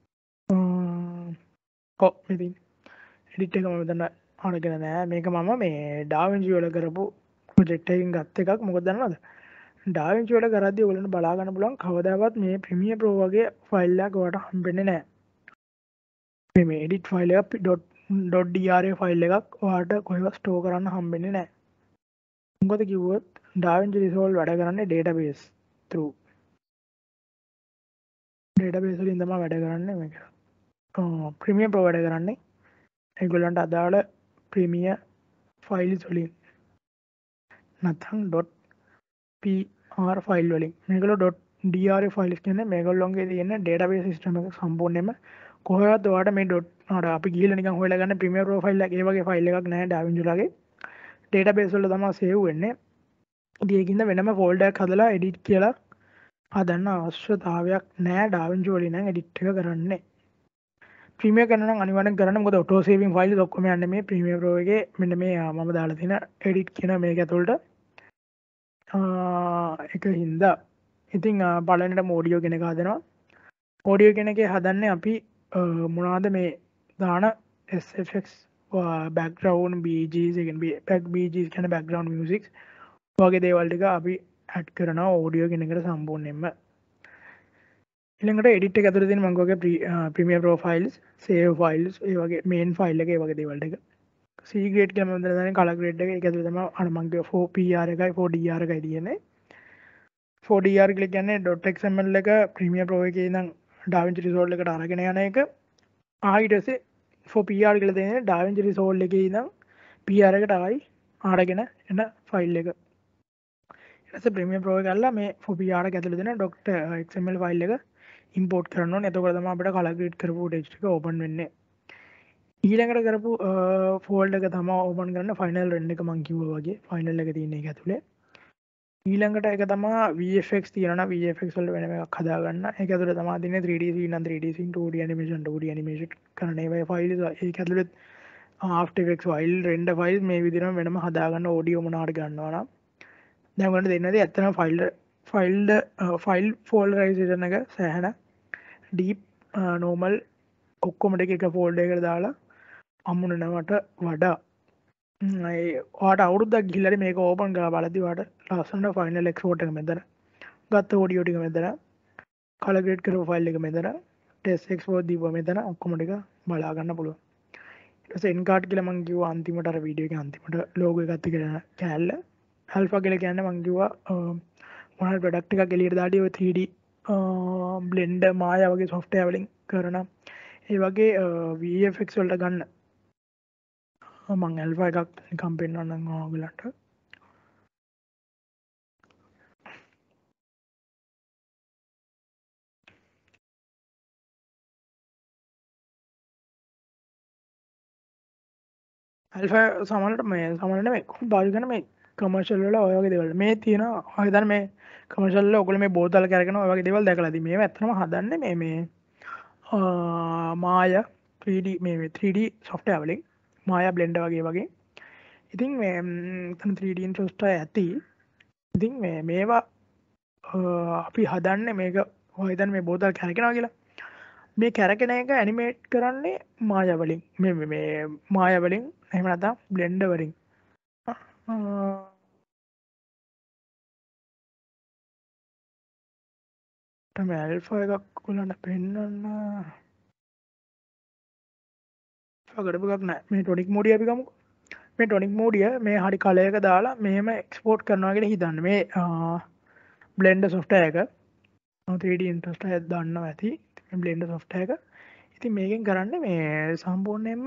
ඔව් ඉතින් එඩිට් එක මම මෙතන අරගෙන නැහැ. මේක මම මේ ඩාවින්චි වල කරපු ප්‍රොජෙක්ට් එකකින් ගත්ත එකක්. මොකද දන්නවද? ඩාවින්චි වල කරද්දී ඔයගොල්ලන්ට බලා ගන්න පුළුවන් කවදාවත් මේ ප්‍රීමියර් ප්‍රෝ වගේ ෆයිල් එකක් ඔයාලට හම්බෙන්නේ නැහැ. මේ මේ එඩිට් ෆයිල් එක .dra ෆයිල් එකක් ඔයාලට කොහෙවත් ස්ටෝර් කරන්න හම්බෙන්නේ නැහැ. මොකද කිව්වොත් ඩාවින්චි රිසෝල්ව් වැඩ කරන්නේ database through database වලින් තමයි වැඩ කරන්නේ මේක. ප්‍රීමියර් ප්‍රෝ වැඩ කරන්නේ ඒගොල්ලන්ට අදාළ ප්‍රීමියර් ෆයිල්ස් වලින් නැත්නම් .pr ෆයිල් වලින්. මේගොල්ලෝ .dra ෆයිල්ස් කියන්නේ මේගොල්ලොන්ගේ තියෙන database system එක සම්පූර්ණයෙන්ම කොහෙවත් ඔයාලට මේ dot අර අපි ගිහලා නිකන් හොයලා ගන්න ප්‍රීමියර් ප්‍රෝ ෆයිල් එක ඒ වගේ ෆයිල් එකක් නැහැ ඩාවින්චි වලගේ. database වල තමයි සේව් වෙන්නේ. ඉතින් ඒකින්ද වෙනම ෆෝල්ඩර් එකක් හදලා edit කියලා හදන්න අවශ්‍යතාවයක් නැහැ ඩාවින්චි වලින් නම් edit එක කරන්නේ. ප්‍රීමියර් කරනවා නම් අනිවාර්යෙන් කරන්න. මොකද auto saving files ඔක්කොම යන්නේ මේ ප්‍රීමියර් ප්‍රෝ එකේ මෙන්න මේ මම දාලා තියෙන edit කියන මේක ඇතුළට. ඒක හින්දා ඉතින් පළවෙනිටම audio කෙනෙක් හදනවා. audio කෙනකේ හදන්නේ අපි මොනවාද මේ දාන S F X background B Gs එකෙන් B Gs කියන්නේ background music වගේ දේවල් ටික අපි add කරනවා audio කෙනකට සම්පූර්ණයෙන්ම. ඊළඟට edit එක ඇතුළේ තියෙන මම ගෝගේ Premiere Pro files, save files, ඒ වගේ main file එක ඒ වගේ දේවල් ටික. C grade කියලා මම දැන් දාන්නේ color grade එක. ඒක ඇතුළේ තමයි අර මම කිව්ව ෆෝර් පී ආර් එකයි ෆෝර් ඩී ආර් එකයි තියෙන්නේ. ෆෝර් ඩී ආර් කියලා කියන්නේ .xml එක Premiere Pro එකේ ඉඳන් DaVinci Resolve එකට අරගෙන යන එක. ආ ඊට පස්සේ ෆෝර් පී ආර් කියලා තියෙන්නේ DaVinci Resolve එකේ ඉඳන් පී ආර් එකට ආයි අරගෙන එන ෆයිල් එක. ඊට පස්සේ Premiere Pro එක ගල්ලා මේ ෆෝර් පී ආර් එක ඇතුළේ තියෙන .xml ෆයිල් එක ඉම්පෝට් කරන්න ඕනේ. එතකොට තමයි අපිට කලර් ග්‍රේඩ් කරපු ටෙක්ස්ට් එක ඕපන් වෙන්නේ. ඊළඟට කරපු ෆෝල්ඩර් එක තමයි ඕපන් කරන්න ෆයිනල් රෙන්ඩර් එක මම කිව්වා වගේ ෆයිනල් එක තියෙන එක ඇතුලේ. ඊළඟට එක තමයි V F X තියෙනවා. V F X වල වෙනම එකක් හදාගන්න. ඒක ඇතුලේ තමයි තියෙන්නේ three D scene and three D scene, two D animation, two D animation කරන ඒවා ෆයිල්ස්. ඒක ඇතුලේ After Effects file, render files මේ විදිහටම වෙනම හදාගන්න audio මොනවාට ගන්නවා නම් දැන් ඔයගොල්ලන්ට දෙන්නදී ඇත්තටම ෆයිල් ෆයිල් ෆයිල් ෆෝල්ඩරයිසේෂන් එක සෑහෙන ඩීප් නෝමල් ඔක්කොම ටික එක ෆෝල්ඩර් එකකට දාලා අමුණනවට වඩා ඒ ඔයාට අවුරුද්දක් ගිහිල්ලා මේක ඕපන් කරලා බලද්දි ඔයාට ලස්සනට ෆයිනල් එක්ස්පෝර්ට් එක මෙතන ගත්ත ඔඩියෝ ටික මෙතන කලර් ග්‍රේඩ් කරපු ෆයිල් එක මෙතන ටෙස්ට් එක්ස්පෝර්ට් දීපුවා මෙතන ඔක්කොම ටික බලා ගන්න පුළුවන්. ඊට පස්සේ එන්කාඩ් කියලා මම කිව්වා අන්තිමට අර වීඩියෝ එකේ අන්තිමට ලෝගෝ එකත් තියෙන කෑල්ල ඇල්ෆා කියලා කියන්නේ මම කිව්වා මොනවාරි ප්‍රොඩක්ට් එකක් එළියට දාලා ඔය three D බ්ලෙන්ඩර් මායා වගේ software වලින් කරන ඒ වගේ V F X වලට ගන්න මම ඇල්ෆා එකක් නිකම් පෙන්නන්නම් ඔයගලන්ට. ඇල්ෆා සමහරට මේ සමහරට මේ පාවිච්චි කරන මේ කමර්ෂල් වල ඔය වගේ දේවල් මේ තියෙනවා. ඔය හිතන්නේ මේ කමර්ෂල් වල ඔයගොල්ලෝ මේ බෝතල් කරගෙන ඔය වගේ දේවල් දැකලා ඉතින් මේව ඇත්තටම හදන්නේ මේ මේ මායා three D මේ three D software වලින් මායා බ්ලෙන්ඩර් වගේ වගේ. ඉතින් මේ එතන three D software ඇති. ඉතින් මේ මේවා අපි හදන්නේ මේක ඔය හිතන්නේ මේ බෝතල් කරගෙනවා කියලා. මේ කැරකෙන එක ඇනිමේට් කරන්නේ මායා වලින් මේ මේ මායා වලින් එහෙම නැත්නම් බ්ලෙන්ඩර් වලින් තමයි ඇල්ෆා එකක් ඔයාලට පෙන්වන්න ගඩපු එකක් නෑ මේ ටොනික් මෝඩිය අපි ගමුකෝ මේ ටොනික් මෝඩිය මේ හරි කලයක දාලා මෙහෙම එක්ස්පෝර්ට් කරනවා කියලා හිතන්න මේ බ්ලෙන්ඩර් සොෆ්ට්වෙයාර් එක three D ඉන්ට්‍රස්ට් එක දන්නවා ඇති මේ බ්ලෙන්ඩර් සොෆ්ට්වෙයාර් එක ඉතින් මේකෙන් කරන්නේ මේ සම්පූර්ණයෙන්ම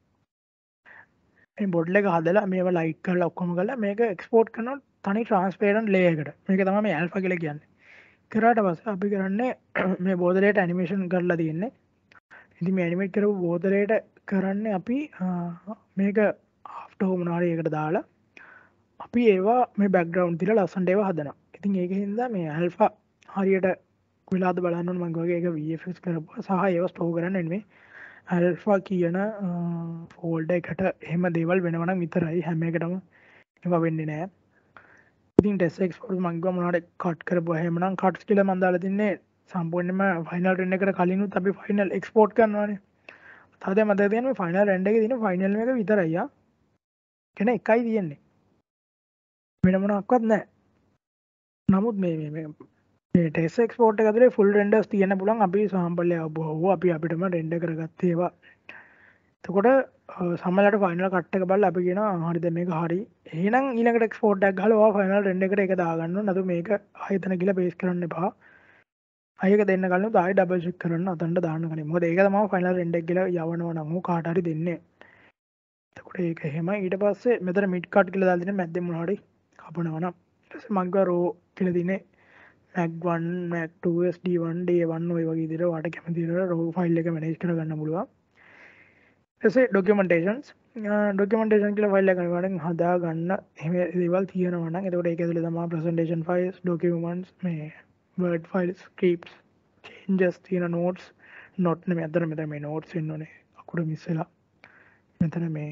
මේ බොඩ්ල එක හදලා මේවා ලයිට් කරලා ඔක්කොම කරලා මේක එක්ස්පෝර්ට් කරනවා තනි ට්‍රාන්ස්පේරන්ට් ලේයර් එකට මේක තමයි මේ ඇල්ෆා කියලා කියන්නේ කරාට පස්සේ අපි කරන්නේ මේ බෝතලයට ඇනිමේෂන් කරලා තියෙන්නේ ඉතින් මේ ඇනිමේට් කරපු බෝතලයට කරන්නේ අපි මේක ආෆ්ටර් මොනවා හරි එකට දාලා අපි ඒවා මේ බෑග්ග්‍රවුන්ඩ් තියලා ලස්සනට ඒවා හදනවා. ඉතින් ඒකෙන් හින්දා මේ ඇල්ෆා හරියට වෙලාද බලන්න ඕන මම වගේ ඒක V F X කරපුවා සහ ඒවා ස්ටෝර් කරන්න නෙමෙයි. ඇල්ෆා කියන ෆෝල්ඩර් එකට එහෙම දේවල් වෙනවා නම් විතරයි හැම එකටම ඒවා වෙන්නේ නැහැ. ඉතින් ටෙස්ට් එක්ස්පෝර්ට් මම ගිහුවා මොනවාට කට් කරපුවා එහෙමනම් කට්ස් කියලා මම දාලා තින්නේ සම්පූර්ණයෙන්ම ෆයිනල් රෙන්ඩර් එකට කලිනුත් අපි ෆයිනල් එක්ස්පෝර්ට් කරනවානේ. තාද මතක තියෙන මේ ෆයිනල් රෙන්ඩර් එකේ තියෙන ෆයිනල් එක විතරයි ආ. කෙන එකයි තියෙන්නේ. වෙන මොනක්වත් නැහැ. නමුත් මේ මේ මේ ටෙස්ට් එක්ස්පෝර්ට් එක ඇතුලේ ෆුල් රෙන්ඩර්ස් තියෙන්න පුළුවන් අපි සාම්පල් එක බොහෝ අපි අපිටම රෙන්ඩර් කරගත්ත ඒවා. එතකොට සමහරවිට ෆයිනල් කට් එක බලලා අපි කියනවා හරිද මේක හරි. එහෙනම් ඊළඟට එක්ස්පෝර්ට් එකක් ගහලා ඔයා ෆයිනල් රෙන්ඩර් එකට ඒක දාගන්න ඕන. නැතු මේක ආයතන කියලා බේස් කරන්න එපා. අයක දෙන්න කලින් ආයෙ ඩබල් චෙක් කරන්න අතන්ට දාන්න කලින්. මොකද ඒක තමයි ෆයිනල් රෙන්ඩර් එක කියලා යවනවා නම් ඌ කාට හරි දෙන්නේ. එතකොට ඒක එහෙමයි. ඊට පස්සේ මෙතන මිඩ් කට් කියලා දාලා දෙන මැද්දේ මොනවා හරි කපනවා නම් ඊට පස්සේ මම ගා රෝ කියලා දිනේ mac one mac two S D one D one ඔය වගේ විදිහට ඔයාලට කැමති විදිහට රෝ ෆයිල් එක මැනේජ් කරගන්න පුළුවන්. ඊට පස්සේ ඩොකියුමන්ටේෂන්ස් ඩොකියුමන්ටේෂන් කියලා ෆයිල් එකක් ගන්න හදා ගන්න එහෙම දේවල් තියෙනවා නම් එතකොට ඒක ඇතුලේ තමයි ප්‍රසන්ටේෂන් ෆයිල්ස් ඩොකියුමන්ට්ස් මේ word files scripts changes තියෙන notes not නෙමෙයි අතන මෙතන මේ notes වෙන්න ඕනේ අකුර මිස් වෙලා මෙතන මේ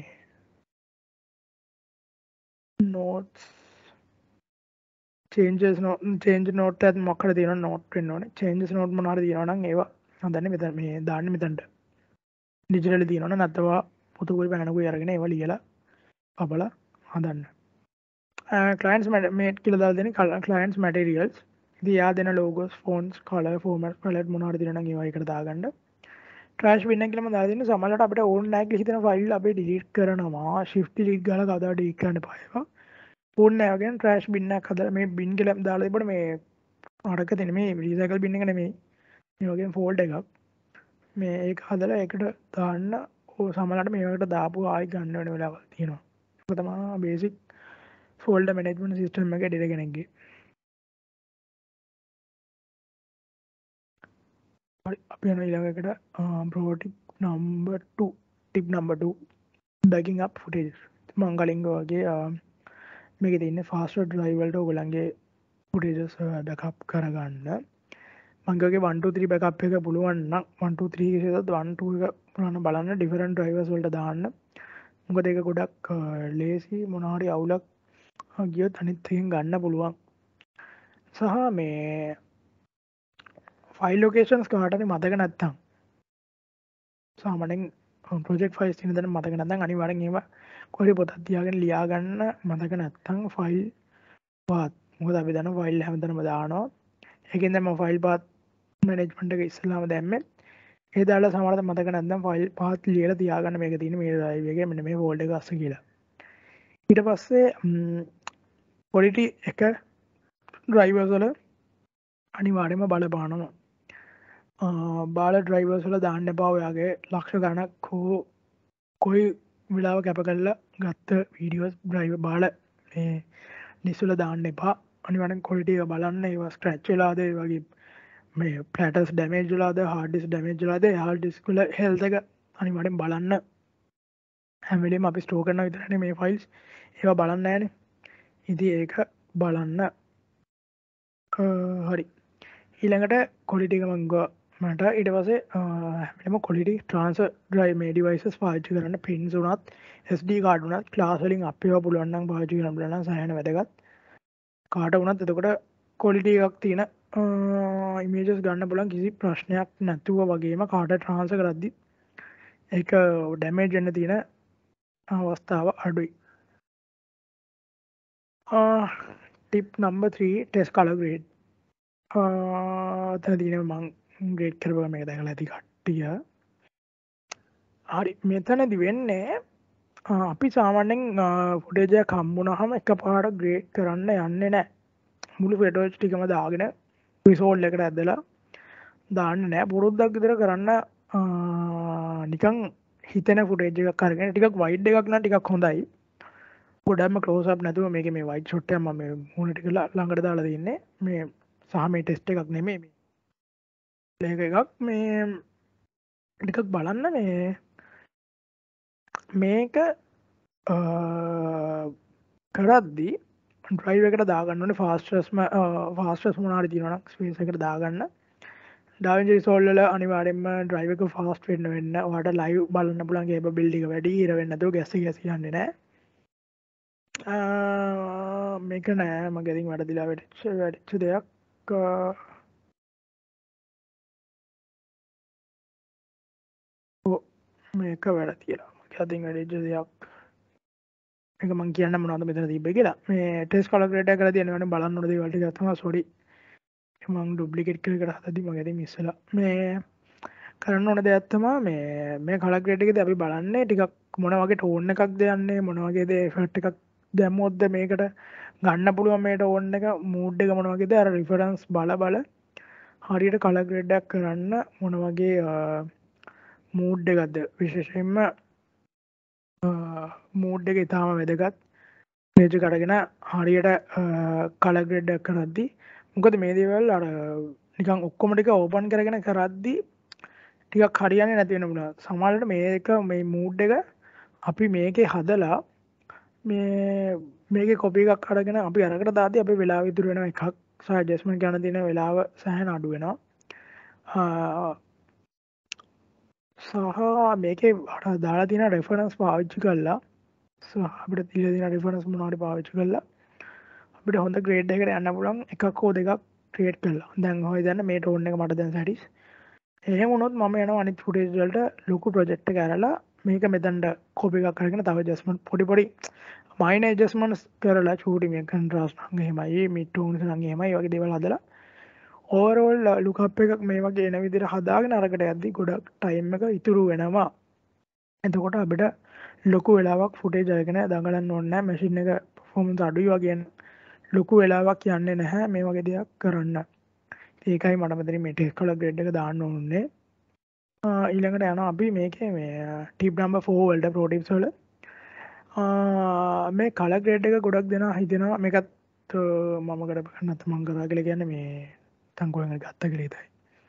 notes changes note change note එකත් මොකක්ද තියෙනවා note වෙන්න ඕනේ changes note මොනවාරි තියෙනවා නම් ඒවා හදන්නේ මෙතන මේ දාන්නේ මෙතනට ඩිජිටලි තියෙනවා නම් නැත්නම් පොතකුයි පැනකුයි අරගෙන ඒවා ලියලා අපලා හදන්න clients made කියලා දාලා දෙන්නේ clients materials ඉතින් යා දෙන logos fonts color format palette මොනවාරි තියෙනවා නම් ඒවා එකට දාගන්න trash bin එක කියලා මම දාලා දෙන්නේ සමහරවිට අපිට ඕන නැහැ කියලා හිතන ෆයිල් අපි delete කරනවා shift delete ගාලා කවදා delete කරන්න එපා ඒවා ඕන නැහැ වගේ trash bin එකක් හදලා මේ bin කියලා දාලා තිබුණ මේ අරක තියෙන මේ recycle bin එක නෙමෙයි මේ වගේ folder එකක් මේ ඒක හදලා ඒකට දාන්න ඕ සමහරවිට මේකට දාපුවා ආයි ගන්න වෙන වෙලාවල් තියෙනවා ඒක තමයි basic folder management system එක editor කෙනෙක්ගේ අපි යන ඊළඟකට pro tip number two tip number two backing up footage මම කලින් වගේ මේකේ තියෙන faster drive වලට ඔයගලන්ගේ footages backup කරගන්න මම ගගේ one two three backup එක පුළුවන් නම් one two three එකේද one two එක පුරාණ බලන්න different drivers වලට දාන්න මොකද ඒක ගොඩක් ලේසි මොන හරි අවුලක් ගියොත් අනිත් එකෙන් ගන්න පුළුවන් සහ මේ ෆයිල් ලොකේෂන්ස් කාටද මතක නැත්තම් සාමාන්‍යයෙන් ප්‍රොජෙක්ට් ෆයිල්ස් තියෙන දේ මතක නැත්නම් අනිවාර්යෙන් ඒවා කොහරි පොතක් තියාගෙන ලියා ගන්න මතක නැත්තම් ෆයිල් පාත් මොකද අපි දන්න ෆයිල් හැමතැනම දානවා ඒකෙන් තමයි ෆයිල් පාත් මැනේජ්මන්ට් එක ඉස්සෙල්ලාම දැම්මේ ඒ දාලා සමහරවිට මතක නැත්නම් ෆයිල් පාත් ලියලා තියාගන්න මේක තියෙන මේ ඩ්‍රයිව් එකේ මෙන්න මේ ෆෝල්ඩර් එක අස්ස කියලා ඊට පස්සේ quality එක drivers වල අනිවාර්යයෙන්ම බලපානවා බාල ඩ්‍රයිවර්ස් වල දාන්න එපා ඔයාගේ ලක්ෂ ගණක් හෝ කොයි වෙලාවක කැප කරලා ගත්ත වීඩියෝස් ඩ්‍රයිවර් බාල මේ ලිස්ට් වල දාන්න එපා අනිවාර්යෙන් quality එක බලන්න ඒවා ස්ක්‍රැච් වෙලාද ඒ වගේ මේ ප්ලැටර්ස් ඩැමේජ් වෙලාද හાર્ඩ් ඩිස්ක් ඩැමේජ් වෙලාද හાર્ඩ් ඩිස්ක් වල හෙල්ත් එක අනිවාර්යෙන් බලන්න හැම වෙලේම අපි ස්ටෝර් කරනවා විතරනේ මේ ෆයිල්ස් ඒවා බලන්න නැහැනේ ඉතින් ඒක බලන්න හරි ඊළඟට quality එක මම මට ඊට පස්සේ හැමෝම quality transfer drive මේ devices පාවිච්චි කරන්න pins උනත් S D card උනත් class වලින් අපේව පුළුවන් නම් පාවිච්චි කරන්න පුළුවන් නම් සෑහෙන වැදගත් කාට වුණත් එතකොට කොලිටි එකක් තියෙන ඉමේජස් ගන්න පුළුවන් කිසි ප්‍රශ්නයක් නැතුව වගේම කාට ට්‍රාන්ස්ෆර් කරද්දි ඒක ඩැමේජ් වෙන්න තියෙන අවස්ථාව අඩුයි. Tip number three test colour grade. අතන තියෙන මං ග්‍රේඩ් කරපුවා මේක දැකලා ඇති කට්ටිය. හරි මෙතනදි වෙන්නේ අපි සාමාන්‍යයෙන් ෆුටේජ් එක හම්බුනහම එකපාරට ග්‍රේඩ් කරන්න යන්නේ නැහැ. මුළු ෆොටෝස් ටිකම දාගෙන රිසෝල්ට් එකට ඇදලා දාන්න නැහැ. පුරුද්දක් විතර කරන්න නිකන් හිතෙන ෆුටේජ් එකක් අරගෙන ටිකක් වයිඩ් එකක් නම් ටිකක් හොඳයි. ගොඩක්ම ක්ලෝස් අප් නැතුව මේකේ මේ වයිඩ් ෂොට් එක මම මේ මූණ ටික ළඟට දාලා තින්නේ. මේ සහ මේ ටෙස්ට් එකක් නෙමෙයි මේ. මේක එකක් මේ ටිකක් බලන්න මේ මේක කරද්දී ඩ්‍රයිව් එකට දාගන්න ඕනේ ෆාස්ටස්ම ෆාස්ටස් මොනවා හරි තියෙනවා නම් ස්පේස් එකට දාගන්න. ඩාවින්චි රිසෝල්ව් වල අනිවාර්යෙන්ම ඩ්‍රයිව් එක ෆාස්ට් වෙන්න වෙන්න ඔයාලට ලයිව් බලන්න පුළුවන් කේපබිලිටි එක වැඩි ඉර වෙන්නේ නැතුව ගැස් එක ගැස් යන්නේ නැහැ. මේක නෑ මගේ ඉතින් වැඩිලා වැඩිච්ච වැඩිච්ච දෙයක්. මේක වැඩ තියලා මගේ අතින් වැඩිච්ච දෙයක්. ඒක මං කියන්න මොනවද මෙතන තිබ්බේ කියලා. මේ ටෙස්ට් කලර් ග්‍රේඩ් එක කරලා තියෙනවනේ බලන්න ඕන දේවල් ටික තමයි සෝරි. මං ඩුප්ලිකේට් කරලා හදද්දි මගේ ඉතින් මිස් වෙලා. මේ කරන්න ඕන දෙයක් තමයි මේ මේ කලර් ග්‍රේඩ් එකේදී අපි බලන්නේ ටිකක් මොන වගේ ටෝන් එකක්ද යන්නේ මොන වගේද එෆෙක්ට් එකක් දැම්මොත්ද මේකට ගන්න පුළුවන් මේ ටෝන් එක මූඩ් එක මොන වගේද අර රිෆරන්ස් බල බල හරියට කලර් ග්‍රේඩ් එකක් කරන්න මොන වගේ මූඩ් එකක්ද විශේෂයෙන්ම මූඩ් එක ඉතාම වැදගත්. මේජ් එක අරගෙන හරියට කලර් ග්‍රේඩ් එකක් කරද්දි මොකද මේ දේවල් අර නිකන් ඔක්කොම ටික ඕපන් කරගෙන කරද්දි ටිකක් හරියන්නේ නැති වෙන බුණා. සමහරවිට මේක මේ මූඩ් එක අපි මේකේ හදලා මේ මේකේ කොපි එකක් අරගෙන අපි අරකට දාද්දි අපේ වෙලාව ඉතුරු වෙන එකක් සහ ඇඩ්ජස්ට්මන්ට් කරන දින වෙලාව සෑහෙන අඩු වෙනවා. සහ මේකේ අර දාලා තියෙන රෙෆරන්ස් පාවිච්චි කරලා සහ අපිට දීලා තියෙන රෙෆරන්ස් මොනවාරි පාවිච්චි කරලා අපිට හොඳ ග්‍රේඩ් එකකට යන්න පුළුවන් එකක් හෝ දෙකක් ක්‍රියේට් කරලා. දැන් ඔය දැන් මේ ටෝන් එක මට දැන් සැටිස්. එහෙම වුණොත් මම යනවා අනිත් ෆුටේජ් වලට ලොකු ප්‍රොජෙක්ට් එක අරලා මේක මෙතනට කොපි එකක් අරගෙන තව ඇඩ්ජස්ට්මන්ට් පොඩි පොඩි මයිනර් ඇඩ්ජස්ට්මන්ට්ස් කරලා චූටි මේ කන්ට්‍රාස්ට් නම් එහෙමයි මිඩ් ටෝන්ස් නම් එහෙමයි වගේ දේවල් හදලා ඕවරෝල් ලුක්අප් එකක් මේ වගේ එන විදිහට හදාගෙන අරකට යද්දි ගොඩක් ටයිම් එක ඉතුරු වෙනවා. එතකොට අපිට ලොකු වෙලාවක් ෆුටේජ් අරගෙන දඟලන්න ඕනේ නැහැ. මැෂින් එක පර්ෆෝමන්ස් අඩුයි වගේ ලොකු වෙලාවක් යන්නේ නැහැ මේ වගේ දෙයක් කරන්න. ඒකයි මට මෙතන මේ ටෙස්ට් කලර් ග්‍රේඩ් එක දාන්න ඕනේ. ඊළඟට යනවා අපි මේකේ මේ ටිප් නම්බර් four වලට ප්‍රෝ ටිප්ස් වල මේ කලර් ග්‍රේඩ් එක ගොඩක් දෙනා හිතෙනවා මේකත් මම කරපු නැත්නම් මම කරා කියලා කියන්නේ මේ තංගුවෙන් ගත්ත කියලා හිතයි.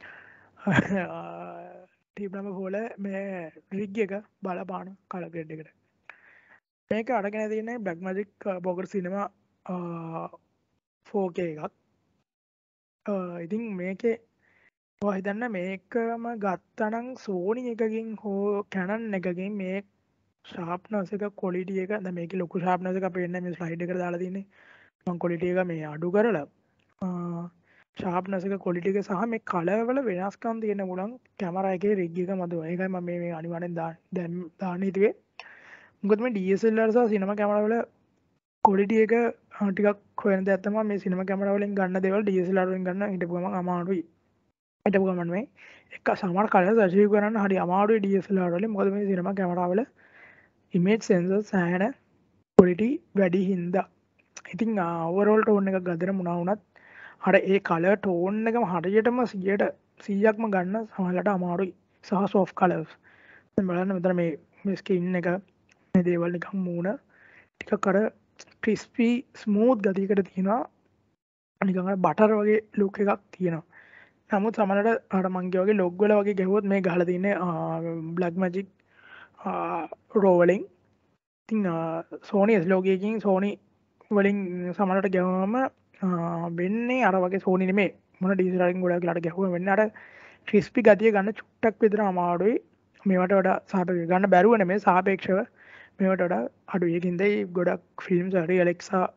ටිප් නම්බර් four වල මේ රිග් එක බලපාන කලර් ග්‍රේඩ් එකට. මේක අරගෙන තියෙන්නේ Blackmagic Pocket Cinema four K එකක්. ඉතින් මේකේ ඔය හිතන්න මේකම ගත්තනම් Sony එකකින් හෝ Canon එකකින් මේ sharpness එක quality එක දැන් මේකේ ලොකු sharpness එකක් පේන්නේ මේ slide එකට දාලා තියෙන්නේ. මම quality එක මේ අඩු කරලා sharpness එක quality එක සහ මේ color වල වෙනස්කම් තියෙන මුලන් කැමරා එකේ rig එක මතුව. ඒකයි මම මේ මේ අනිවාර්යෙන් දාන්න දාන්න හිතුවේ. මොකද මේ D S L R සහ cinema camera වල quality එක ටිකක් හොයන දෙයක් තමයි මේ cinema camera වලින් ගන්න දේවල් D S L R වලින් ගන්න හිටපු ගමන් අමාරුයි. හිටපු ගමන් මේ එක සමහර කලර්ස් අචීව් කරන්න හරි අමාරුයි D S L R වලින්. මොකද මේ cinema camera වල image sensor සෑහෙන quality වැඩි හින්දා. ඉතින් overall tone එකක් ගන්න මොනවා වුණත් අර ඒ color tone එකම හරියටම සීයක්ම ගන්න සමහරවිට අමාරුයි. සහ soft colors. දැන් බලන්න මෙතන මේ මේ skin එක මේ දේවල් නිකන් මූණ ටිකක් අර crispy smooth ගතියකට තියෙනවා. නිකන් අර බටර් වගේ look එකක් තියෙනවා. නමුත් සමහරවිට අර මං කිය වගේ log වල වගේ ගැහුවොත් මේ ගහලා තින්නේ Blackmagic raw වලින්. ඉතින් Sony S log එකකින් Sony වලින් සමහරවිට ගැහුවම වෙන්නේ අර වගේ Sony නෙමෙයි. මොන D S L R එකකින් ගොඩක් ලාට ගැහුවම වෙන්නේ අර crispy ගතිය ගන්න චුට්ටක් විතර අමාරුයි. මේවට වඩා සාපේක්ෂව ගන්න බැරුව නෙමෙයි සාපේක්ෂව මේවට වඩා අඩුයි. ඒකින්ද ගොඩක් ෆිල්ම්ස් හරි Alexa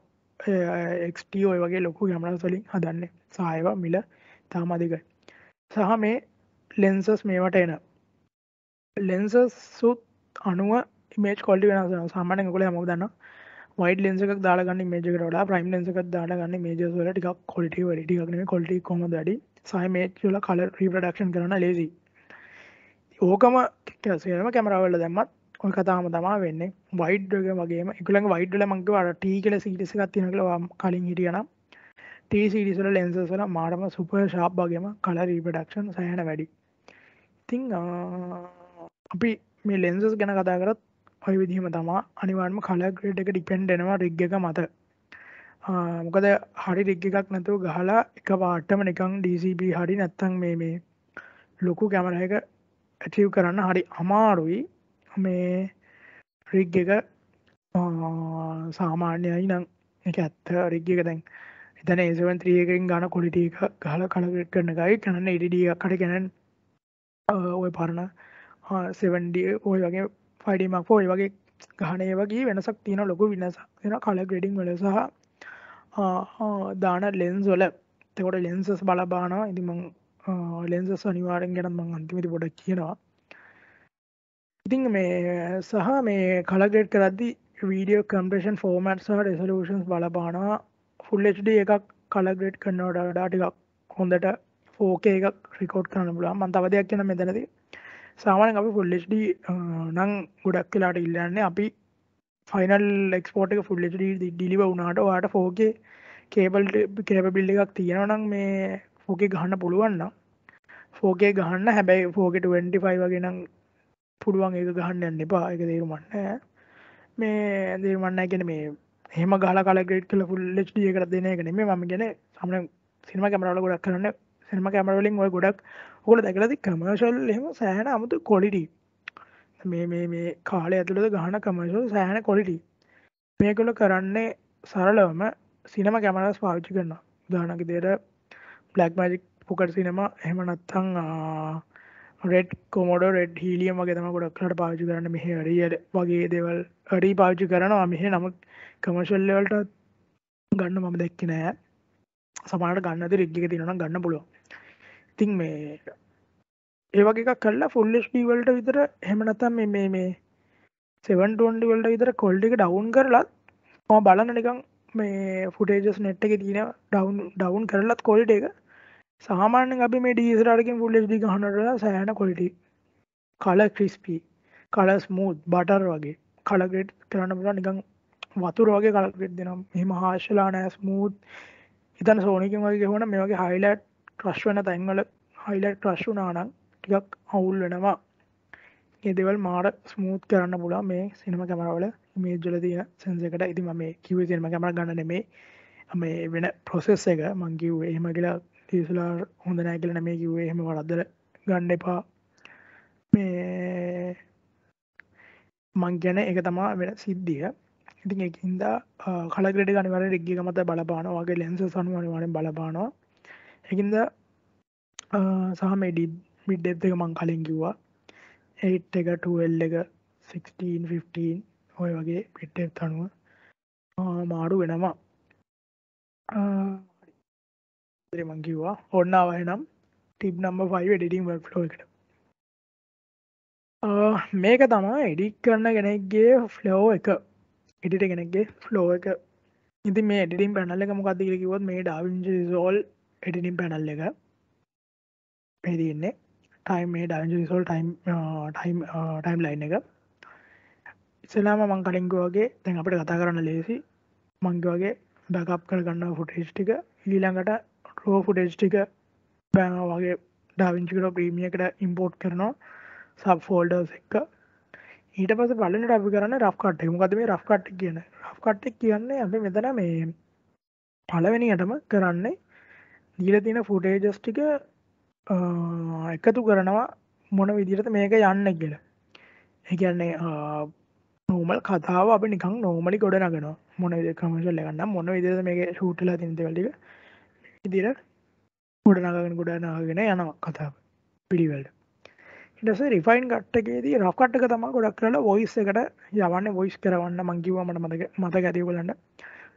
එක්ස්ටී ඔය වගේ ලොකු කැමරාස් වලින් හදන්නේ. සහ ඒවා මිල තාම අධිකයි. සහ මේ ලෙන්සස් මේවට එන ලෙන්සස් සුත් අනුව ඉමේජ් ක්වොලිටි වෙනස් වෙනවා. සාමාන්‍යයෙන් ඔයගොල්ලෝ හැමෝම දන්නවා වයිඩ් ලෙන්ස් එකක් දාලා ගන්න ඉමේජ් එකට වඩා ප්‍රයිම් ලෙන්ස් එකක් දාලා ගන්න ඉමේජස් වල ටිකක් ක්වොලිටි වැඩි. ටිකක් නෙමෙයි ක්වොලිටි කොහොමද වැඩි. සහ ඉමේජ් වල කලර් රීප්‍රොඩක්ෂන් කරන්න ලේසි. ඕකම සිනම කැමරාවල දැම්මත් ඔය කතාවම තමයි වෙන්නේ. වයිඩ් එක වගේම ඒගොල්ලන්ගේ වයිඩ් වල මම කිව්වා T කියලා සීරීස් එකක් තියෙනවා කියලා කලින් හිටියනම් T සීරීස් වල ලෙන්සස් වල මාරම සුපර් ෂාප් වගේම කලර් රීප්‍රොඩක්ෂන් සෑහෙන වැඩි. ඉතින් අපි මේ ලෙන්සස් ගැන කතා කරත් ඔය විදිහම තමයි අනිවාර්යයෙන්ම කලර් ග්‍රේඩ් එක ඩිපෙන්ඩ් වෙනවා රිග් එක මත. මොකද හරි රිග් එකක් නැතුව ගහලා එක පාටම නිකන් D C P හරි නැත්තම් මේ මේ ලොකු කැමරා එක ඇචීව් කරන්න හරි අමාරුයි. මේ රිග් එක සාමාන්‍යයි නම් ඒක ඇත්ත රිග් එක දැන් එතන A seven three එකකින් ගන්න ක්වොලිටි එක ගහලා කලර් ග්‍රේඩ් කරන එකයි Canon E D D එකක් හරි Canon ඔය පරණ seven D ඔය වගේ five D Mark four ඔය වගේ ගහන ඒ වගේ වෙනසක් තියෙනවා ලොකු වෙනසක් තියෙනවා කලර් ග්‍රේඩින් වල සහ දාන ලෙන්ස් වල. එතකොට ලෙන්සස් බලපානවා. ඉතින් මම ලෙන්සස් අනිවාර්යෙන් ගැන මම අන්තිමේදී පොඩ්ඩක් කියනවා. ඉතින් මේ සහ මේ කලර් ග්‍රේඩ් කරද්දී වීඩියෝ කම්ප්‍රෙෂන් ෆෝමැට් සහ රෙසලූෂන්ස් බලපානවා. ෆුල් H D එකක් කලර් ග්‍රේඩ් කරනවට වඩා ටිකක් හොඳට four K එකක් රෙකෝඩ් කරන්න පුළුවන්. මම තව දෙයක් කියන්න මෙතනදී. සාමාන්‍යයෙන් අපි ෆුල් H D නම් ගොඩක් වෙලාට ඉල්ලන්නේ අපි ෆයිනල් එක්ස්පෝර්ට් එක ෆුල් H D ඩිලිවර් වුණාට ඔයාලට four K කේබල් කේපබිලිටි එකක් තියෙනවා නම් මේ four K ගහන්න පුළුවන් නම් four K ගහන්න. හැබැයි four K twenty-five වගේ නම් පුළුවන් ඒක ගහන්න යන්න එපා. ඒක තේරුම් ගන්න. මේ තේරුම් ගන්න කියන්නේ මේ එහෙම ගහලා කලර් ග්‍රේඩ් කරලා ෆුල් H D එකට දෙන එක නෙමෙයි මම කියන්නේ. සාමාන්‍යයෙන් සිනමා කැමරා වල ගොඩක් කරන්නේ සිනමා කැමරා වලින් ඔය ගොඩක් ඔයගොල්ලෝ දැකලා ඇති කමර්ෂල් එහෙම සෑහෙන 아무තු ක්වොලිටි මේ මේ මේ කාලය ඇතුළත ගහන කමර්ෂල් සෑහෙන ක්වොලිටි. මේගොල්ලෝ කරන්නේ සරලවම සිනමා කැමරාස් පාවිච්චි කරනවා. උදාහරණයක් විදියට Blackmagic Pocket Cinema එහෙම නැත්නම් Red Komodo Red Helium වගේ තමයි ගොඩක් කරලා පාවිච්චි කරන්නේ. මෙහෙ රියල් වගේ දේවල් හරි පාවිච්චි කරනවා. මෙහෙ නමුත් කමර්ෂල් ලෙවල්ට ගන්න මම දැක්කේ නෑ. සමහරවිට ගන්න දේ රිග් එක තියෙනවා නම් ගන්න පුළුවන්. ඉතින් මේ ඒ වගේ එකක් කරලා ෆුල් H D වලට විතර එහෙම නැත්නම් මේ මේ මේ seven twenty වලට විතර ක්වොලිටි එක ඩවුන් කරලා මම බලන නිකන් මේ ෆුටේජස් net එකේ තියෙන ඩවුන් ඩවුන් කරලත් ක්වොලිටි එක සාමාන්‍යයෙන් අපි මේ D S L R එකකින් ෆුල් H D ගහනකොට සෑහෙන quality colour crispy colour smooth butter වගේ කලර් ග්‍රේඩ් කරන්න පුළුවන් නිකන් වතුර වගේ කලර් ග්‍රේඩ් දෙනවා. එහෙම හාෂ්ලා නැහැ ස්මූත්. ඉතින් සෝනිකින් වගේ ගහුවනම් මේ වගේ හයිලයිට් ක්‍රෂ් වෙන තැන්වල හයිලයිට් ක්‍රෂ් වුණා නම් ටිකක් අවුල් වෙනවා. ඒ දේවල් මාර ස්මූත් කරන්න පුළුවන් මේ සිනමා කැමරා වල ඉමේජ් වල තියෙන සෙන්සර් එකට. ඉතින් මම මේ කිව්වේ සිනමා කැමරා ගන්න නෙමෙයි. මේ වෙන ප්‍රොසෙස් එක මම කිව්වේ එහෙම කියලා D S L R හොඳ නැහැ කියලා නෙමෙයි කිව්වේ. එහෙම වරද්දලා ගන්න එපා. මේ මං කියන්නේ ඒක තමයි වෙන සිද්ධිය. ඉතින් ඒකින්ද කලර් ග්‍රේඩ් එක අනිවාර්යෙන් රිග් එක මත බලපානවා. වගේ ලෙන්සස් අනුව අනිවාර්යෙන් බලපානවා. ඒකින්ද සහ මේ බිට් ඩෙප්ත් එක මං කලින් කිව්වා eight එක twelve එක sixteen fifteen ඔය වගේ බිට් ඩෙප්ත් අනුව මාරු වෙනවා. හරි මං කිව්වා ඕන්න ආව එහෙනම් tip number five editing workflow එකට. මේක තමයි එඩිට් කරන කෙනෙක්ගේ ෆ්ලෝ එක. එඩිටර් කෙනෙක්ගේ ෆ්ලෝ එක. ඉතින් මේ එඩිටින් පැනල් එක මොකක්ද කියලා කිව්වොත් මේ DaVinci Resolve එඩිටින් පැනල් එක. මේ තියෙන්නේ time මේ DaVinci Resolve time time timeline එක. ඉස්සෙල්ලාම මම කලින් කිව්වා වගේ දැන් අපිට කතා කරන්න ලේසි. මම කිව්වා වගේ බෑකප් කරගන්න ෆුටේජ් ටික ඊළඟට raw ෆුටේජ් ටික වගේ DaVinci Resolve Premiere එකට ඉම්පෝට් කරනවා සබ් ෆෝල්ඩර්ස් එක. ඊට පස්සේ බලන්නට අපි කරන්නේ රෆ් කට් එක. මොකද මේ රෆ් කට් එක කියන්නේ? රෆ් කට් එක කියන්නේ අපි මෙතන මේ පළවෙනියටම කරන්නේ දීලා තියෙන ෆුටේජස් ටික එකතු කරනවා මොන විදිහටද මේක යන්නේ කියලා. ඒ කියන්නේ නෝමල් කතාව අපි නිකන් නෝමලි ගොඩ නගනවා. මොන විදිහට කමර්ෂල් එකක් නම් මොන විදිහටද මේකේ ෂූට් වෙලා තියෙන දේවල් ටික විදිහට ගොඩ නගගෙන ගොඩ නගගෙන යනවා කතාව පිළිවෙලට. ඊට පස්සේ රිෆයින් කට් එකේදී රෆ් කට් එක තමයි ගොඩක් කරලා වොයිස් එකට යවන්නේ වොයිස් කරවන්න මං කිව්වා මට මතක මතක ඇති ඔයගලන්ට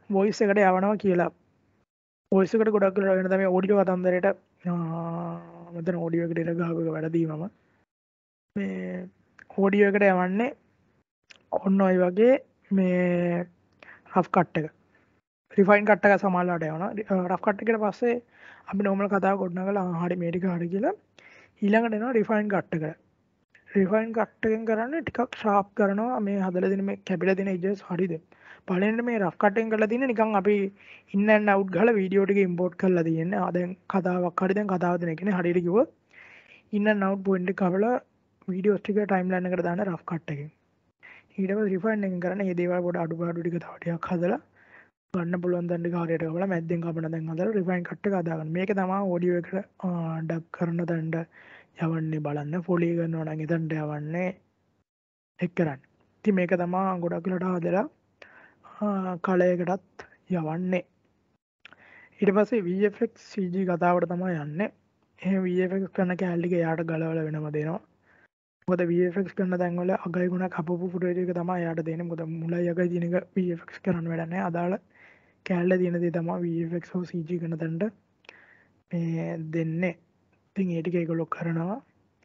වොයිස් එකට යවනවා කියලා වොයිස් එකට ගොඩක් වෙලා වෙන තමයි ඔඩියෝ කතන්දරයට මෙතන ඔඩියෝ එකට ඉර ගහපු එක වැඩදී මම මේ ඔඩියෝ එකට යවන්නේ ඔන්න ඔය වගේ මේ රෆ් කට් එක රිෆයින් කට් එක සමහරවිට යවනවා රෆ් කට් එකට පස්සේ අපි නෝමල් කතාව ගොඩනගලා හරි මේ ටික හරි කියලා ඊළඟට එනවා රිෆයින් කට් එකට රිෆයින් කට් එකෙන් කරන්නේ ටිකක් ෂාප් කරනවා මේ හදලා දෙන මේ කැපිලා දෙන එජස් හරිද බලන්න මේ රෆ් කට් එකෙන් කරලා තියෙන්නේ නිකන් අපි ඉන් ඇන්ඩ් අවුට් ගහලා වීඩියෝ ටික ඉම්පෝට් කරලා තියෙන්නේ ආ දැන් කතාවක් හරි දැන් කතාව දෙන එකනේ හරියට කිව්වොත් ඉන් ඇන්ඩ් අවුට් පොයින්ට් එක කවලා වීඩියෝස් ටික ටයිම්ලයින් එකට දාන්න රෆ් කට් එකෙන් ඊට පස්සේ රිෆයින් එකෙන් කරන්නේ මේ දේවල් පොඩ අඩුපාඩු ටික තව ටිකක් හදලා ගන්න පුළුවන් දණ්ඩ කාර්යයට කවලා මැද්දෙන් කපන දැන් හදලා රිෆයින් කට් එක හදාගන්න මේක තමයි ඔඩියෝ එකට ඩබ් කරන දණ්ඩ යවන්නේ බලන්න ෆොලී කරනවා නම් එතනට යවන්නේ එක් කරන්න ඉතින් මේක තමයි ගොඩක් වෙලාට හදලා කලයකටත් යවන්නේ ඊට පස්සේ V F X C G කතාවට තමයි යන්නේ එහෙනම් V F X කරන කැලේ ටික එයාට ගලවලා වෙනම දෙනවා මොකද V F X කරන තැන් වල අගයි ගුණ කපපු ෆුටේජ් එක තමයි එයාට දෙන්නේ මොකද මුලයි අගයි තියෙන එක V F X කරන්න වැඩක් නැහැ අදාළ කැලේ තියෙන දේ තමයි V F X හෝ C G කරන තැනට මේ දෙන්නේ ඉතින් ඒ ටික ඒගොල්ලෝ කරනවා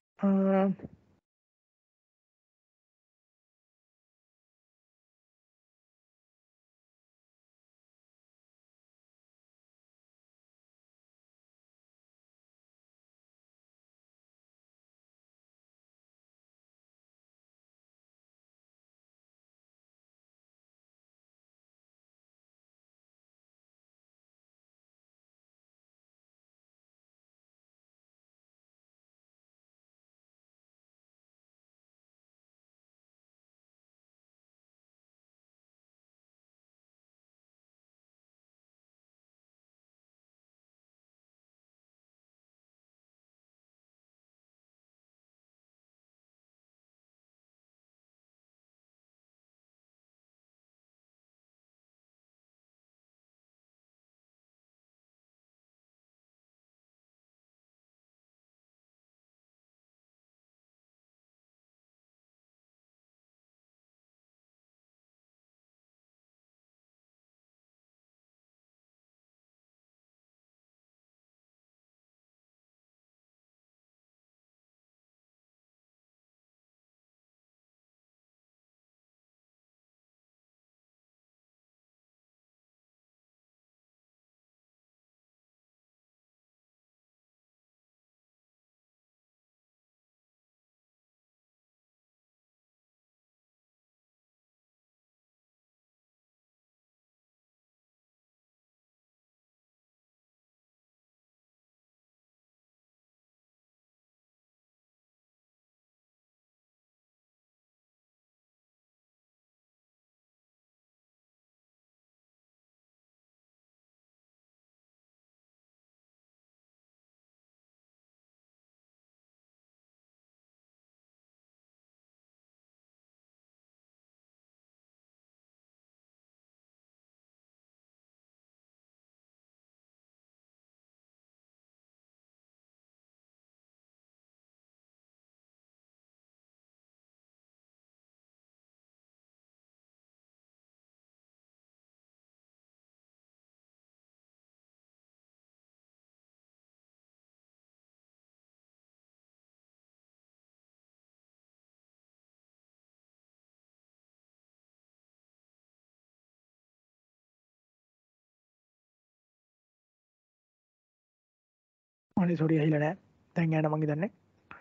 අනේ සෝරි ඇහිලා නැහැ දැන් යන්න මං හිතන්නේ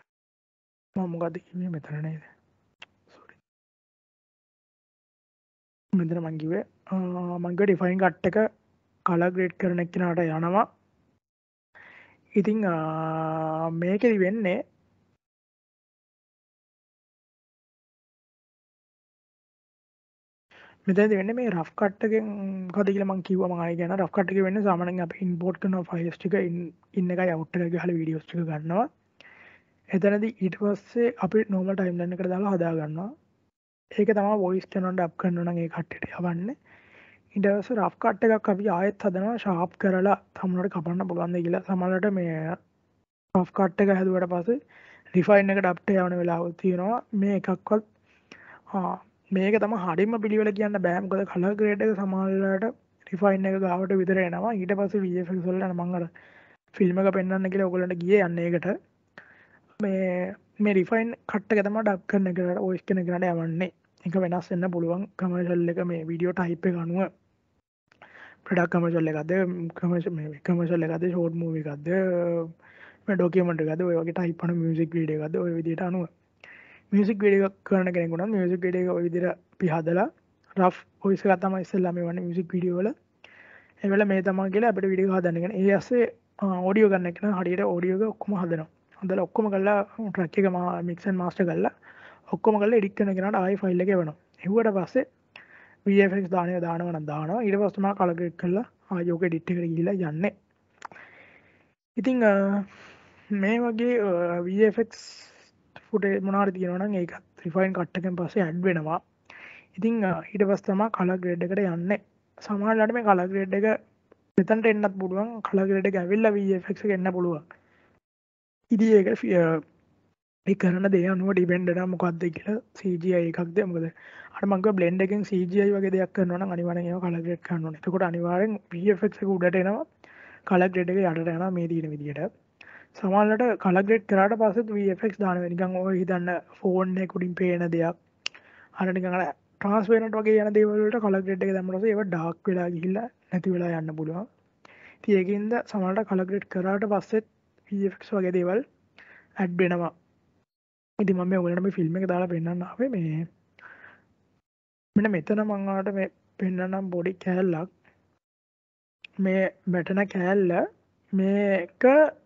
මම මොකද්ද කිව්වේ මෙතන නේද සෝරි මෙතන මං කිව්වේ මං කිව්වේ ඩිෆයින් කට් එක කලර් ග්‍රේඩ් කරන එක්කනට යනවා ඉතින් මේකෙදි වෙන්නේ මෙතනදි වෙන්නේ මේ රෆ් කට් එකෙන් මොකද කියලා මං කිව්වා මං ආයෙ කියනවා රෆ් කට් එකේ වෙන්නේ සාමාන්‍යයෙන් අපි ඉම්පෝට් කරන ෆයිල්ස් ටික ඉන් එකයි අවුට් එකයි ගහලා වීඩියෝස් ටික ගන්නවා එතනදී ඊට පස්සේ අපි නෝමල් ටයිම්ලයින් එකට දාලා හදා ගන්නවා ඒක තමයි වොයිස් channel අප් කරනවා නම් ඒ කට්ටියට යවන්නේ ඊට පස්සේ රෆ් කට් එකක් අපි ආයෙත් හදනවා ෂාප් කරලා සමහරවිට කපන්න පුළුවන් ද කියලා සමහරවිට මේ රෆ් කට් එක හැදුවට පස්සේ රිෆයින් එකට අප්ට යවන වෙලාවල් තියෙනවා මේ එකක්වත් ආ මේක තමයි හරියම පිළිවෙල කියන්න බෑ මොකද කලර් ග්‍රේඩ් එක සමහරවිට රිෆයින් එක ගාවට විතර එනවා. ඊට පස්සේ V F X වලට මම අර ෆිල්ම් එක පෙන්වන්න කියලා ඔයගොල්ලන්ට ගියේ යන්න ඒකට. මේ මේ රිෆයින් කට් එක තමයි ඩබ් කරන එකට වොයිස් කරන එකට යවන්නේ. ඒක වෙනස් වෙන්න පුළුවන් කමර්ෂල් එක මේ වීඩියෝ ටයිප් එක අනුව. ප්‍රොඩක්ට් කමර්ෂල් එකක්ද කමර්ෂල් මේ කමර්ෂල් එකක්ද ෂෝට් මූවි එකක්ද මේ ඩොකියුමන්ටරි එකක්ද ඔය වගේ ටයිප් කරන මියුසික් වීඩියෝ එකක්ද ඔය විදිහට අනුව. මියසික් වීඩියෝ කරන කෙනෙකුට මියසික් වීඩියෝ එක ඔය විදිහට අපි හදලා රෆ් වොයිස් එකක් තමයි ඉස්සෙල්ලා මේ වන්නේ මියසික් වීඩියෝ වල. ඒ වෙලාව මේ තමයි කියලා අපිට වීඩියෝ හදන්න කියන. ඒ ඇස්සේ ඔඩියෝ ගන්න එක නම් හරියට ඔඩියෝ එක ඔක්කොම හදනවා. හදලා ඔක්කොම කරලා ට්‍රැක් එක මික්ස් ඇන්ඩ් මාස්ටර් කරලා ඔක්කොම කරලා එඩිට් කරන කෙනාට ආයෙ ෆයිල් එක එවනවා. එව්වට පස්සේ V F X දානවා දානවා නම් දානවා. ඊට පස්සේ තමයි කලර් ග්‍රේඩ් කරලා ආයෙ ඔක එඩිට් එකට ගිහිල්ලා යන්නේ. ඉතින් මේ වගේ V F X ෆුටේ මොනවාරි තියෙනවා නම් ඒකත් රිෆයින් කට් එකෙන් පස්සේ ඇඩ් වෙනවා. ඉතින් ඊට පස්සේ තමයි කලර් ග්‍රේඩ් එකට යන්නේ. සමහරවිට මේ කලර් ග්‍රේඩ් එක මෙතනට එන්නත් පුළුවන්. කලර් ග්‍රේඩ් එක ඇවිල්ලා V F X එක එන්න පුළුවන්. ඉතින් ඒක ඒ කරන දේ අනුව ඩිපෙන්ඩ් වෙනවා මොකක්ද කියලා C G I එකක්ද මොකද අර මම කිව්වා බ්ලෙන්ඩ් එකෙන් C G I වගේ දෙයක් කරනවා නම් අනිවාර්යෙන් ඒව කලර් ග්‍රේඩ් කරන්න ඕනේ. එතකොට අනිවාර්යෙන් V F X එක උඩට එනවා කලර් ග්‍රේඩ් එක යටට යනවා මේ තියෙන විදිහට. සමහරවිට කලර් ග්‍රේඩ් කරාට පස්සෙත් V F X දානවා. නිකන් ඔය හිතන්න ෆෝන් එක උඩින් පේන දෙයක්. අර නිකන් අර ට්‍රාන්ස්පරන්ට් වගේ යන දේවල් වලට කලර් ග්‍රේඩ් එක දැම්මම ඒව ඩාර්ක් වෙලා ගිහිල්ලා නැති වෙලා යන්න පුළුවන්. ඉතින් ඒකින්ද සමහරවිට කලර් ග්‍රේඩ් කරාට පස්සෙත් V F X වගේ දේවල් ඇඩ් වෙනවා. ඉතින් මම මේ ඔයගොල්ලන්ට මේ ෆිල්ම් එක දාලා පෙන්නන්න ආවේ මේ මෙන්න මෙතන මම ආවට මේ පෙන්නන්නම් පොඩි කෑල්ලක් මේ වැටෙන කෑල්ල මේක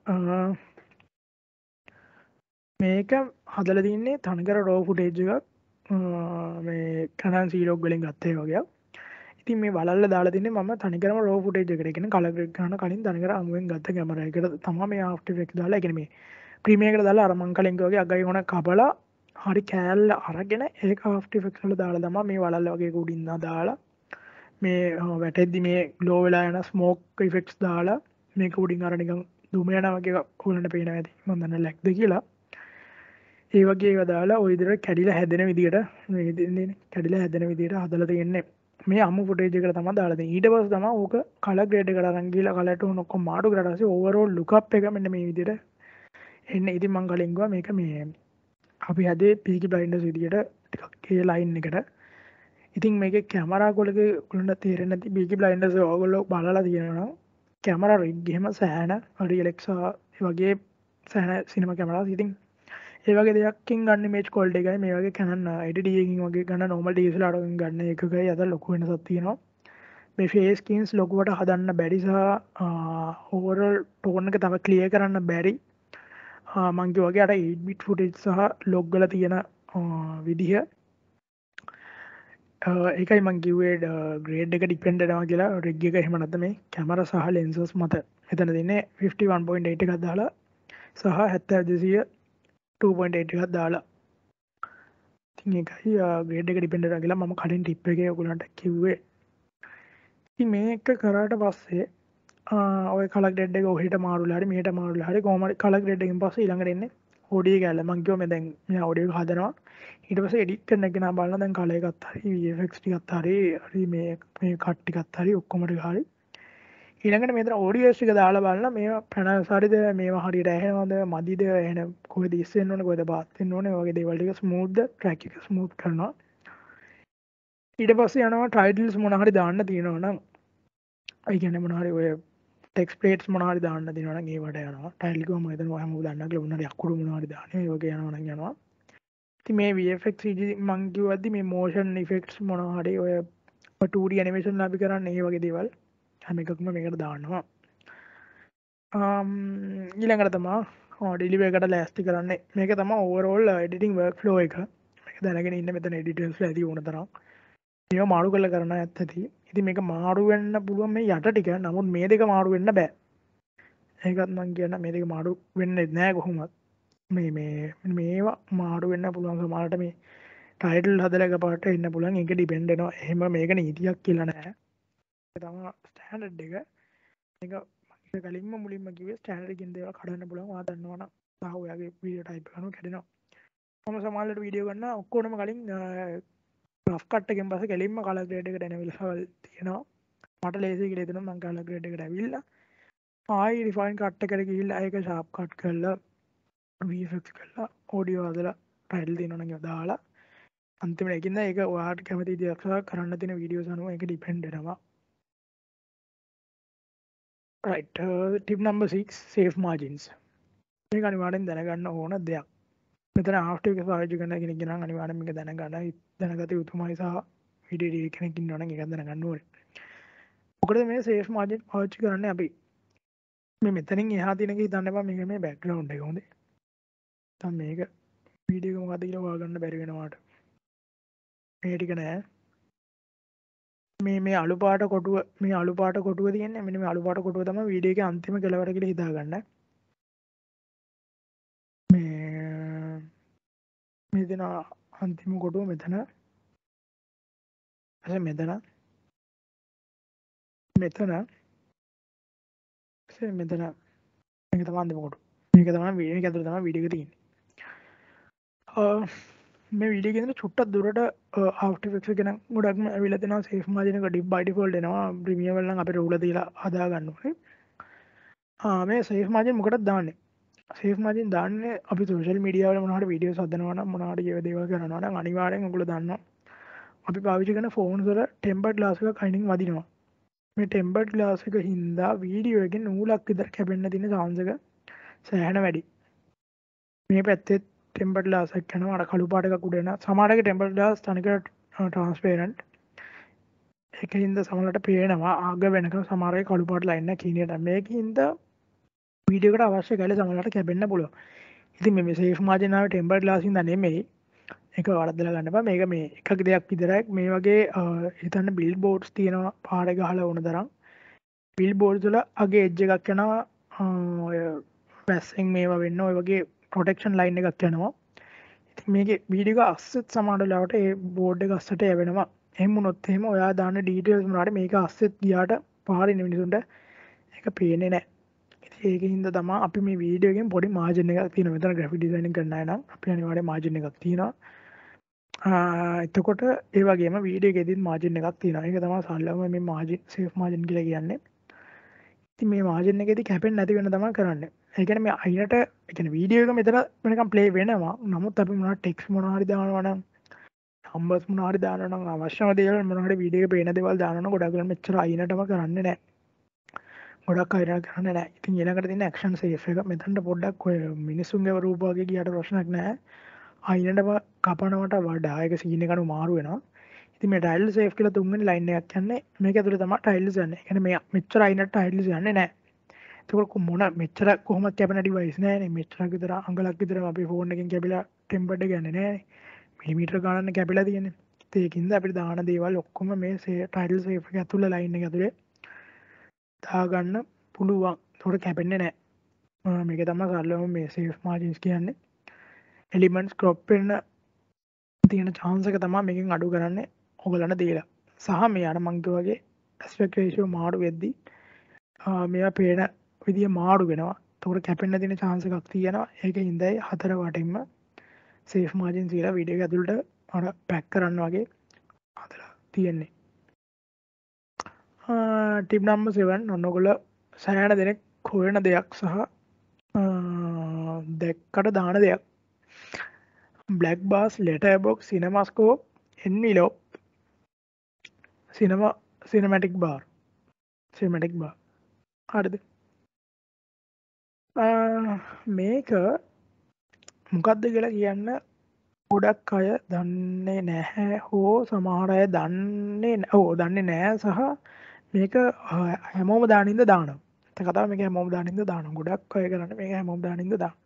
මේක හදලා තින්නේ තනිකර රෝ ෆුටේජ් එකක් මේ Canon C-Log වලින් ගත්ත ඒ වගේ. ඉතින් මේ වලල්ල දාලා තින්නේ මම තනිකරම රෝ ෆුටේජ් එකට. ඒ කියන්නේ කලර් ග්‍රේඩ් කරන කලින් තනිකර අමුවෙන් ගත්ත කැමරා එකට තමයි මේ After Effects දාලා. ඒ කියන්නේ මේ ප්‍රීමියර් එකට දාලා අර මං කලින් වගේ අගයි ගොන කපලා හරි කෑල්ල අරගෙන ඒක After Effects වල දාලා තමයි මේ වලල්ල වගේ උඩින් දාලා මේ වැටෙද්දි මේ ග්ලෝ වෙලා යන ස්මෝක් ඉෆෙක්ට්ස් දාලා මේක උඩින් අර නිකන් දුම යනවා වගේ ඔයගොල්ලන්ට පේනවා ඇති. මම දන්නේ ලැක්ද කියලා. ඒ වගේ ඒවා දාලා ওই විදිහට කැඩිලා හැදෙන විදිහට මේ දෙන්නේ කැඩිලා හැදෙන විදිහට හදලා තියෙන්නේ. මේ අමු ෆුටේජ් එකට තමයි දාලා තියෙන්නේ. ඊට පස්සේ තමයි ඕක කලර් ග්‍රේඩ් එකට අරන් ගිහලා කලර් ටෝන් ඔක්කොම මාරු කරලා ඊට පස්සේ ඕවරෝල් ලුක් අප් එක මෙන්න මේ විදිහට එන්නේ. ඉතින් මං කලින් ගියා මේක මේ අපි හදේ පීකි බ්ලයින්ඩර්ස් විදිහට ටිකක් ඒ ලයින් එකට. ඉතින් මේකේ කැමරා කොලක ඔයගොල්ලන්ට තේරෙන්නේ නැති පීකි බ්ලයින්ඩර්ස් ඔයගොල්ලෝ බලලා තියෙනවා නම් කැමරා රිග් එහෙම සෑහෙන හරි එලෙක්සා වගේ සෑහෙන සිනමා කැමරාස්. ඉතින් ඒ වගේ දෙයක්කින් ගන්න මේජ් කොල්ඩ් එකයි මේ වගේ Canon එඩිට් එකකින් වගේ ගන්න normal D S L R එකකින් ගන්න එකකයි අතර ලොකු වෙනසක් තියෙනවා. මේ ෆේස් ස්කින්ස් ලොකුවට හදන්න බැරි සහ ඕවරෝල් ටෝන් එක තව ක්ලියර් කරන්න බැරි. මං කිව්වා වගේ අර eight bit footage සහ log වල තියෙන විදිහ ඒකයි මං කිව්වේ ග්‍රේඩ් එක ඩිපෙන්ඩ් වෙනවා කියලා රිග් එක එහෙම නැත්නම් මේ කැමරා සහ ලෙන්සස් මත. මෙතන තියෙන්නේ fifty-one point eight එකක් දාලා සහ seventy දෙසිය two point eight එකක් දාලා. ඉතින් ඒකයි ග්‍රේඩ් එක ඩිපෙන්ඩ් වෙනවා කියලා මම කලින් ටිප් එකේ ඔයගොල්ලන්ට කිව්වේ. ඉතින් මේක කරාට පස්සේ ඔය කලර් ග්‍රේඩ් එක ඔහෙට මාරුලා හරි මෙහෙට මාරුලා හරි කොහොම හරි කලර් ග්‍රේඩ් එකෙන් පස්සේ ඊළඟට එන්නේ ඔඩියෝ කැල්ල. මං කිව්වා මේ දැන් මෙයා ඔඩියෝ එක හදනවා. ඊට පස්සේ එඩිට් කරන එක නා බලනවා දැන් කලර් එකත් හරි V F X ටිකත් හරි හරි මේ මේ කට් ටිකත් හරි ඔක්කොම ටික හරි. ඊළඟට මෙතන ඔඩියෝස් ටික දාලා බලන්න මේවා පැනල්ස් හරිද මේවා හරියට ඇහෙනවද මදිද එහෙනම් කොහෙද ඉස් වෙන්න ඕනේ කොහෙද බාත් වෙන්න ඕනේ වගේ දේවල් ටික ස්මූත්ද ට්‍රැක් එක ස්මූත් කරනවා. ඊට පස්සේ යනවා ටයිටල්ස් මොන හරි දාන්න තියෙනවා නම් ඒ කියන්නේ මොන හරි ඔය ටෙක්ස්ට් ප්ලේට්ස් මොන හරි දාන්න තියෙනවා නම් ඒවට යනවා. ටයිටල් එක මොකද හැමෝම දන්නා කියලා මොන හරි අකුරු මොන හරි දාන්නේ ඒ වගේ යනවා නම් යනවා. ඉතින් මේ V F X C G මං කිව්වද්දි මේ motion effects මොන හරි ඔය two D animation අපි කරන්නේ ඒ වගේ දේවල් හැම එකක්ම මේකට දානවා. ඊළඟට තමයි ඩෙලිවර් එකට ලෑස්ති කරන්නේ. මේක තමයි ඕවරෝල් එඩිටිං වර්ක් ෆ්ලෝ එක. මේක දැනගෙන ඉන්න මෙතන එඩිටර්ස්ලා ඇති ඕන තරම්. මේවා මාරු කරලා කරන්න ඇත්තති. ඉතින් මේක මාරු වෙන්න පුළුවන් මේ යට ටික. නමුත් මේ දෙක මාරු වෙන්න බෑ. ඒකත් මම කියන්න මේ දෙක මාරු වෙන්නේ නැහැ කොහොමවත්. මේ මේ මේවා මාරු වෙන්න පුළුවන් සමහරට මේ ටයිටල් හදලා එකපාරට එන්න පුළුවන්. ඒක ඩිපෙන්ඩ් වෙනවා. එහෙම මේක නීතියක් කියලා නැහැ. ඒක තමයි ස්ටෑන්ඩඩ් එක. මේක මම කලින්ම මුලින්ම කිව්වේ ස්ටෑන්ඩඩ් එකකින් දේවල් කඩන්න පුළුවන්. ඔයා දන්නවනම් තාම ඔයාගේ වීඩියෝ ටයිප් කරනවා කැඩෙනවා. මම සමහරවිට වීඩියෝ ගන්න ඔක්කොම කලින් රෆ් කට් එකෙන් පස්සේ කෙලින්ම කලර් ග්‍රේඩ් එකට එන වෙලාවල් තියෙනවා. මට ලේසි කියලා හිතෙනවා මම කලර් ග්‍රේඩ් එකට ඇවිල්ලා ආයි රිෆයින් කට් එකට ගිහිල්ලා ඒක ෂාප් කට් කරලා V F X කරලා ඔඩියෝ හදලා ටයිටල් දෙනවා නම් ඒක දාලා අන්තිමට ඒකින්ද ඒක ඔයාට කැමති විදිහට කරන්න තියෙන වීඩියෝස් අනුව ඒක ඩිපෙන්ඩ් වෙනවා. right uh, tip number six safe margins. මේක අනිවාර්යෙන් දැනගන්න ඕන දෙයක්. මෙතන after එක පාවිච්චි කරන කෙනෙක් නම් අනිවාර්යෙන් මේක දැනගන්න දැනගත යුතුමයි සහ වීඩියෝ එඩිට් කෙනෙක් ඉන්නවා නම් ඒක දැනගන්න ඕනේ. මොකද මේ safe margin පාවිච්චි කරන්නේ අපි මේ මෙතනින් එහා තියෙන එක හිතන්න එපා මේක මේ background එක හොඳේ. දැන් මේක වීඩියෝ එක මොකද කියලා හොයාගන්න බැරි වෙනවාට. මේ ටික නෑ. මේ මේ අලු පාට කොටුව මේ අලු පාට කොටුව තියෙන්නේ මෙන්න මේ අලු පාට කොටුව තමයි වීඩියෝ එකේ අන්තිම කෙලවර කියලා හිතාගන්න. මේ මේ දෙන අන්තිම කොටුව මෙතන එසේ මෙතන මෙතන එසේ මෙතන මේක තමයි අන්තිම කොටුව. මේක තමයි වීඩියෝ එක ඇතුළේ තමයි වීඩියෝ එක තියෙන්නේ. මේ වීඩියෝ එකේ ඉඳන් චුට්ටක් දුරට After Effects එක ගැන ගොඩක්ම ඇවිල්ලා තියෙනවා safe margin එක by default එනවා Premiere වල නම් අපිට උල දීලා හදා ගන්න ඕනේ. ආ මේ safe margin මොකටද දාන්නේ? safe margin දාන්නේ අපි social media වල මොනවා හරි videos හදනවා නම් මොනවා හරි ඒ දේවල් කරනවා නම් අනිවාර්යෙන් ඔයගොල්ලෝ දන්නවා අපි පාවිච්චි කරන phones වල tempered glass එකක් අයිනින් වදිනවා. මේ tempered glass එක හින්දා වීඩියෝ එකේ නූලක් විතර කැපෙන්න තියෙන chance එක සෑහෙන වැඩි. මේ පැත්තේ tempered glass එකක් කරනවා අර කළු පාට එකක් උඩ එන සමහරක tempered glass තනිකර transparent ඒකින්ද සමහරට පේනවා ආග වෙනකම් සමහරේ කළු පාට ලයින් එක කීනියට මේකින්ද වීඩියෝ එකට අවශ්‍ය ගැල සමහරට කැපෙන්න පුළුවන්. ඉතින් මේ safe margin ආවේ tempered glass ඉඳන් නෙමෙයි. ඒක වරද්දලා ගන්න එපා. මේක මේ එකක දෙයක් විතරයි. මේ වගේ හිතන්න billboards තියෙනවා පාරේ ගහලා වුණ තරම්. billboards වල අගේ edge එකක් යනවා ඔය වැස්සෙන් මේවා වෙන්න ඔය වගේ protection line එකක් යනවා. ඉතින් මේකේ වීඩියෝ එක අස්සෙත් සමහර වෙලාවට ඒ බෝඩ් එක අස්සට යවෙනවා. එහෙම වුණොත් එහෙම ඔයා දාන details මොනවාට මේක අස්සෙත් ගියාට පාරේ ඉන්න මිනිසුන්ට ඒක පේන්නේ නැහැ. ඉතින් ඒකින් හින්දා තමයි අපි මේ වීඩියෝ එකෙන් පොඩි margin එකක් තියෙනවා. මෙතන graphic designing කරන්න අය නම් අපි අනිවාර්යෙන් margin එකක් තියෙනවා. එතකොට ඒ වගේම වීඩියෝ එකේදීත් margin එකක් තියෙනවා. ඒක තමයි සරලවම මේ margin safe margin කියලා කියන්නේ. ඉතින් මේ margin එකේදී කැපෙන්නේ නැති වෙන තමයි කරන්නේ. ඒ කියන්නේ මේ අයිනට ඒ කියන්නේ වීඩියෝ එක මෙතන වෙනකම් play වෙනවා. නමුත් අපි මොනවා text මොනවා හරි දානවා නම් numbers මොනවා හරි දානවා නම් අවශ්‍යම දේවල් මොනවා හරි වීඩියෝ එකේ පේන දේවල් දානවා නම් ගොඩක් වෙලාවට මෙච්චර අයිනටම කරන්නේ නැහැ. ගොඩක් අයිනට කරන්නේ නැහැ. ඉතින් ඊළඟට තියෙන action safe එක මෙතනට පොඩ්ඩක් ඔය මිනිසුන්ගේ රූප වගේ ගියට ප්‍රශ්නයක් නැහැ. අයිනටම කපනවට වඩා ඒක සීන් එක අනුව මාරු වෙනවා. ඉතින් මේ ටයිල් සේෆ් කියලා තුන්වෙනි ලයින් එකක් යන්නේ මේක ඇතුලේ තමයි ටයිල්ස් යන්නේ. ඒ කියන්නේ මේ මෙච්චර අයිනට ටයිල්ස් යන්නේ නැහැ. ඒක මොන මෙච්චර කොහොමද කැපෙන ඩිවයිස් නෑනේ. මෙච්චරක් විතර අඟලක් විතර අපේ ෆෝන් එකෙන් කැපිලා ටෙම්පර්ඩ් එක යන්නේ නෑනේ. මිලිමීටර ගණන් කැපිලා තියෙන්නේ. ඒකින්ද අපිට දාන දේවල් ඔක්කොම මේ ටයිල් සේෆ් එක ඇතුලේ ලයින් එක ඇතුලේ දාගන්න පුළුවන්. ඒකට කැපෙන්නේ නෑ. මේක තමයි සරලවම මේ සේෆ් මාර්ජින්ස් කියන්නේ. එලිමන්ට්ස් ක්‍රොප් වෙන්න තියෙන chance එක තමයි මේකෙන් අඩු කරන්නේ ඔයගලන්ට දීලා. සහ මේ අර මං වගේ aspect ratio මාරු වෙද්දී මේවා පේන විදිය මාරු වෙනවා. ඒකට කැපෙන්න තියෙන chance එකක් තියෙනවා. ඒකෙන් ඉඳයි හතර වටින්ම safe margin කියලා වීඩියෝ එක ඇතුළට අර පැක් කරන්න වගේ හදලා තියෙන්නේ. tip number seven ඔන්න ඔයගොල්ලෝ සෑහෙන දෙනෙක් හොයන දෙයක් සහ දැක්කට දාන දෙයක්. black bars, letterbox, cinemascope, envelope, cinema cinematic bar. cinematic bar. හරිද? මේක මොකක්ද කියලා කියන්න ගොඩක් අය දන්නේ නැහැ හෝ සමහර අය දන්නේ ඔව් දන්නේ නැහැ සහ මේක හැමෝම දානින්ද දානවා. ඒ කතාව මේක හැමෝම දානින්ද දානවා. ගොඩක් අය කරන්නේ මේක හැමෝම දානින්ද දානවා.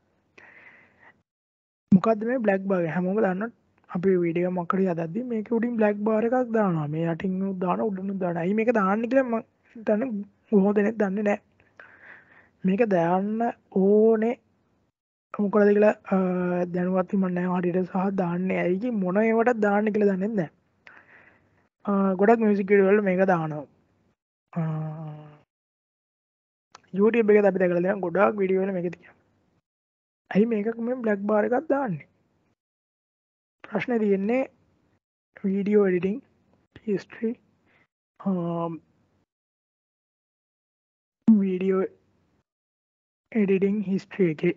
මොකද්ද මේ black bar එක? හැමෝම දන්නවා අපි වීඩියෝ මොකක් හරි හදද්දි මේක උඩින් black bar එකක් දානවා. මේ යටින් උත් දානවා උඩින් උත් දානවා. අයි මේක දාන්නේ කියලා මම දන්නේ බොහෝ දෙනෙක් දන්නේ නැහැ. මේක දාන්න ඕනේ මොකද කියලා දැනුවත් මම නැහැ හරියට සහ දාන්නේ ඇයි මොන ඒවටද දාන්නේ කියලා දන්නේ නැහැ. ගොඩක් මියුසික් වීඩියෝ වල මේක දානවා. YouTube එකේ අපි දැකලා තියෙනවා ගොඩාක් වීඩියෝ වල මේක තියෙනවා. ඇයි මේක මේ black bar එකක් දාන්නේ? ප්‍රශ්නේ තියෙන්නේ video editing history editing history එකේ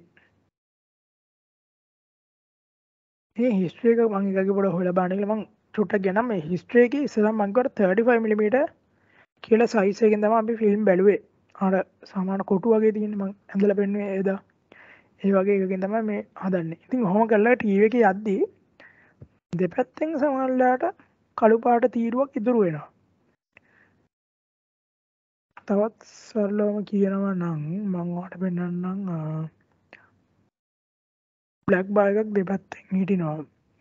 මේ history එක මම එකගේ පොඩ හොයලා බලන්න කියලා මම චුට්ටක් ගියා නම් මේ history එකේ ඉස්සෙල්ලා මම කිව්වට thirty-five millimeter කියලා size එකකින් තමයි අපි film බැලුවේ. අර සාමාන්‍ය කොටු වගේ තියෙන මම ඇඳලා පෙන්නුවේ එදා. ඒ වගේ එකකින් තමයි මේ හදන්නේ. ඉතින් ඔහොම කරලා ටීවී එකේ යද්දී දෙපැත්තෙන් සමහරලාට කළු පාට තීරුවක් ඉතුරු වෙනවා. තවත් සරලවම කියනවා නම් මම ඔයාලට පෙන්නන්නම් බ්ලැක් බාර් එකක් දෙපැත්තෙන් හිටිනවා.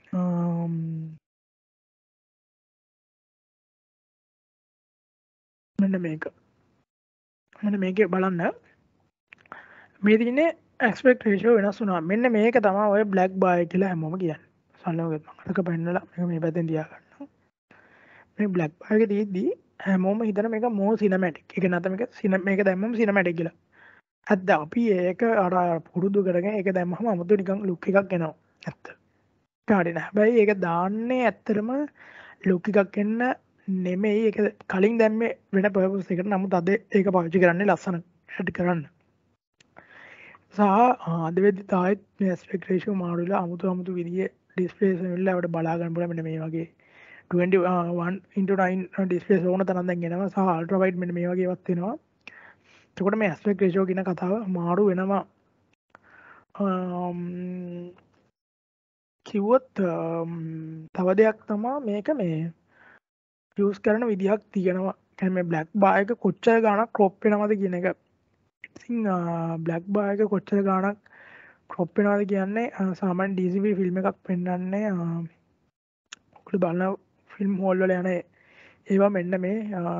මෙන්න මේක. මෙන්න මේකේ බලන්න මේ තියෙන්නේ aspect ratio වෙනස් වුණා. මෙන්න මේක තමයි ඔය බ්ලැක් බාර් කියලා හැමෝම කියන්නේ. සරලවම මම අතක පෙන්නලා මේක මේ පැත්තෙන් තියාගන්න. මේ බ්ලැක් බාර් එකේ තියෙද්දි හැමෝම හිතන මේක more cinematic. ඒක නැත්නම් මේක මේක දැම්මම cinematic කියලා. ඇත්ත අපි ඒක අර පුරුදු කරගෙන ඒක දැම්මම 아무තු නිකන් ලුක් එකක් එනවා. ඇත්ත. කාඩේ නෑ. හැබැයි ඒක දාන්නේ ඇත්තටම ලුක් එකක් එන්න නෙමෙයි. ඒක කලින් දැම්මේ වෙන පර්පස් එකකට. නමුත් අද ඒක පාවිච්චි කරන්නේ ලස්සන ඇඩ් කරන්න. සහ අද වෙද්දි තායිත් මේ aspect ratio මාරු වෙලා 아무තු 아무තු විදිහේ ඩිස්ප්ලේස් වෙලා අපිට බලා ගන්න පුළුවන් මෙන්න මේ වගේ twenty-one into nine ඩිස්ප්ලේස් ඕන තරම් දැන් එනවා. සහ අල්ට්‍රා වයිඩ් මෙන්න මේ වගේ ඒවත් එනවා. එතකොට මේ aspect ratio කියන කතාව මාරු වෙනවා. කිව්වොත් තව දෙයක් තමයි මේක මේ යූස් කරන විදිහක් තියෙනවා. කියන්නේ මේ බ්ලැක් බාර් එක කොච්චර ගාණක් ක්‍රොප් වෙනවද කියන එක. ඉතින් බ්ලැක් බාර් එක කොච්චර ගාණක් ක්‍රොප් වෙනවද කියන්නේ සාමාන්‍ය ඩී සී පී ෆිල්ම් එකක් පෙන්වන්නේ ඔයගොල්ලෝ බලන ෆිල්ම් හෝල් වල යන ඒවා මෙන්න මේ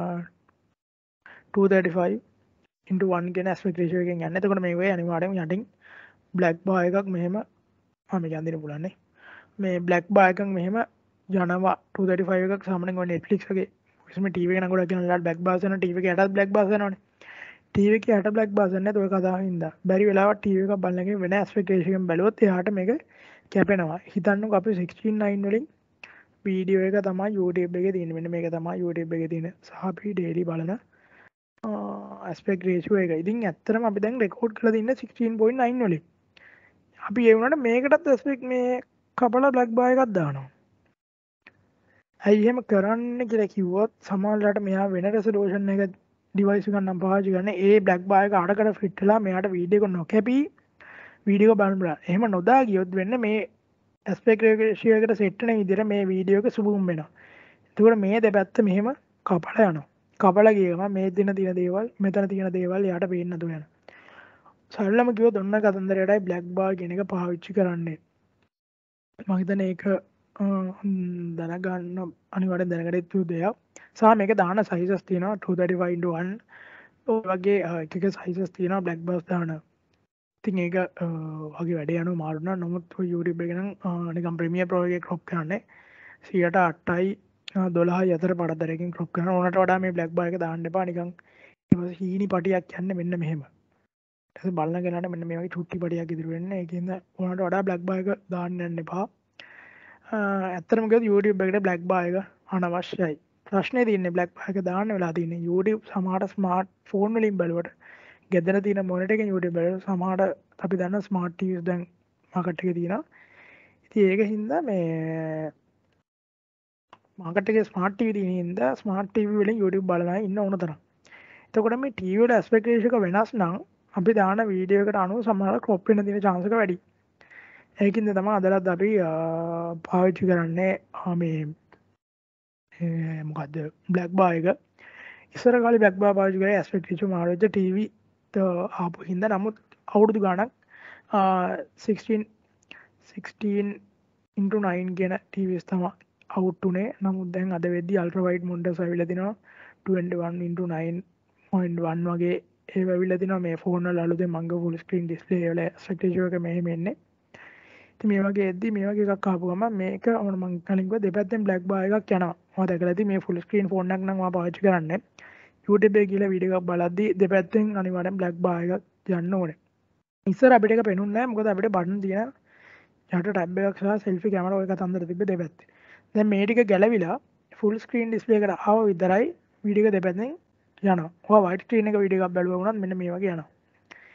two thirty-five into one කියන aspect ratio එකෙන් යන්නේ. එතකොට මේ වෙයි අනිවාර්යයෙන්ම යටින් බ්ලැක් බාර් එකක් මෙහෙම ආ මේක යන්න දෙන්න පුළුවන් නේ. මේ බ්ලැක් බාර් එකක් මෙහෙම යනවා two thirty-five එකක් සාමාන්‍යයෙන් ඔය Netflix වගේ කිසිම ටීවී එකක් නම් ගොඩක් යනවා බ්ලැක් බාර්ස් යනවා ටීවී එකේ යටත් බ්ලැක් බාර්ස් යනවනේ. ටීවී එකේ යට බ්ලැක් බාර්ස් යන්නේ නැත් ඔය කතාවෙන් ඉඳලා. බැරි වෙලාවට ටීවී එකක් බලන එකේ වෙන aspect ratio එකෙන් බැලුවොත් එයාට මේක කැපෙනවා. හිතන්නකෝ අපි sixteen nine වලින් වීඩියෝ එක තමයි YouTube එකේ තියෙන්නේ. මෙන්න මේක තමයි YouTube එකේ තියෙන සහ අපි daily බලන aspect ratio එක. ඉතින් ඇත්තටම අපි දැන් රෙකෝඩ් කරලා තින්නේ sixteen point nine වලින්. අපි ඒ වුණාට මේකටත් aspect මේ කපලා බ්ලැක් බාර් එකක් දානවා. ඇයි එහෙම කරන්න කියලා කිව්වොත් සමහරවිට මෙයා වෙන රෙසලූෂන් එක ඩිවයිස් එකක් නම් පාවිච්චි කරන්නේ ඒ බ්ලැක් බාර් එක අරකට ෆිට වෙලා මෙයාට වීඩියෝ එක නොකැපි වීඩියෝ එක බලන්න පුළුවන්. එහෙම නොදා ගියොත් වෙන්නේ මේ aspect ratio එකට සෙට් වෙන විදිහට මේ වීඩියෝ එක සුබුම් වෙනවා. එතකොට මේ දෙපැත්ත මෙහෙම කපලා යනවා. කපලා ගියම මේ දින තියෙන දේවල් මෙතන තියෙන දේවල් යාට පේන්න නැතුව යනවා. සරලම කිව්වොත් ඔන්න කතන්දරයටයි බ්ලැක් බාර් කියන එක පාවිච්චි කරන්නේ. මම හිතන්නේ ඒක දැනගන්න අනිවාර්යෙන් දැනගන්න යුතු දෙයක්. සහ මේක දාන sizes තියෙනවා two thirty-five into one. ඔය වගේ එක එක sizes තියෙනවා බ්ලැක් බාර්ස් දාන. ඉතින් ඒක වගේ වැඩ යනවා මාරු වෙනවා. නමුත් ඔය YouTube එකේ නම් නිකන් Premiere Pro එකේ crop කරන්නේ one oh eight twelve අතර පරතරයකින් crop කරනවා. ඕනට වඩා මේ බ්ලැක් බාර් එක දාන්න එපා. නිකන් ඊපස්සේ හීනි පටියක් යන්නේ මෙන්න මෙහෙම. ඊට පස්සේ බලන කෙනාට මෙන්න මේ වගේ චුට්ටි පටියක් ඉදිරි වෙන්නේ. ඒකින්ද ඕනට වඩා බ්ලැක් බාර් එක දාන්න යන්න එපා. ඇත්තටම කිව්වොත් YouTube එකට බ්ලැක් බාර් එක අනවශ්‍යයි. ප්‍රශ්නේ තියෙන්නේ බ්ලැක් බාර් එක දාන්න වෙලා තියෙන්නේ YouTube සමහර ස්මාර්ට් ෆෝන් වලින් බලුවට ගෙදර තියෙන මොනිටර් එකෙන් YouTube බලුවට සමහර අපි දන්න ස්මාර්ට් ටීවීස් දැන් මාකට් එකේ තියෙනවා. ඉතින් ඒක හින්දා මේ මාකට් එකේ ස්මාර්ට් ටීවී තියෙන හින්දා ස්මාර්ට් ටීවී වලින් YouTube බලන අය ඉන්න ඕන තරම්. එතකොට මේ ටීවී වල aspect ratio එක වෙනස් නම් අපි දාන වීඩියෝ එකට අනුව සමහර crop වෙන දින chance එක වැඩි. ඒකින්ද තමයි අදලත් අපි පාවිච්චි කරන්නේ මේ මොකද්ද බ්ලැක් බාර් එක. ඉස්සර කාලේ බ්ලැක් බාර් පාවිච්චි කරේ aspect ratio මාරු වෙච්ච ටීවී ආපු හින්දා. නමුත් අවුරුදු ගාණක් sixteen sixteen into nine කියන ටීවීස් තමයි අවුට් උනේ. නමුත් දැන් අද වෙද්දි අල්ට්‍රා වයිඩ් මොනිටර්ස් අවිල්ලා තිනවා twenty-one into nine point one වගේ ඒවා අවිල්ලා තිනවා. මේ ෆෝන් වල අලුතෙන් මංග ෆුල් ස්ක්‍රීන් ඩිස්ප්ලේ වල aspect ratio එක මෙහෙම එන්නේ. ඉතින් මේ වගේ එද්දි මේ වගේ එකක් ආපු ගමන් මේක මම මං කලින් කිව්වා දෙපැත්තෙන් බ්ලැක් බාර් එකක් යනවා. මම දැකලා ඇති මේ ෆුල් ස්ක්‍රීන් ෆෝන් එකක් නම් මම පාවිච්චි කරන්නේ. YouTube එකේ ගිහලා වීඩියෝ එකක් බලද්දි දෙපැත්තෙන් අනිවාර්යෙන් බ්ලැක් බාර් එකක් යන්න ඕනේ. ඉස්සර අපිට ඒක පෙනුන්නේ නැහැ. මොකද අපිට බටන් තියෙන යට ටැබ් එකක් සහ සෙල්ෆි කැමරා ඔය කතන්දර තිබ්බ දෙපැත්තේ. දැන් මේ ටික ගැලවිලා ෆුල් ස්ක්‍රීන් ඩිස්ප්ලේ එකට ආව විතරයි වීඩියෝ එක දෙපැත්තෙන් යනවා. ඔය වයිට් ස්ක්‍රීන් එක වීඩියෝ එකක් බැලුවා වුණත් මෙන්න මේ වගේ යනවා.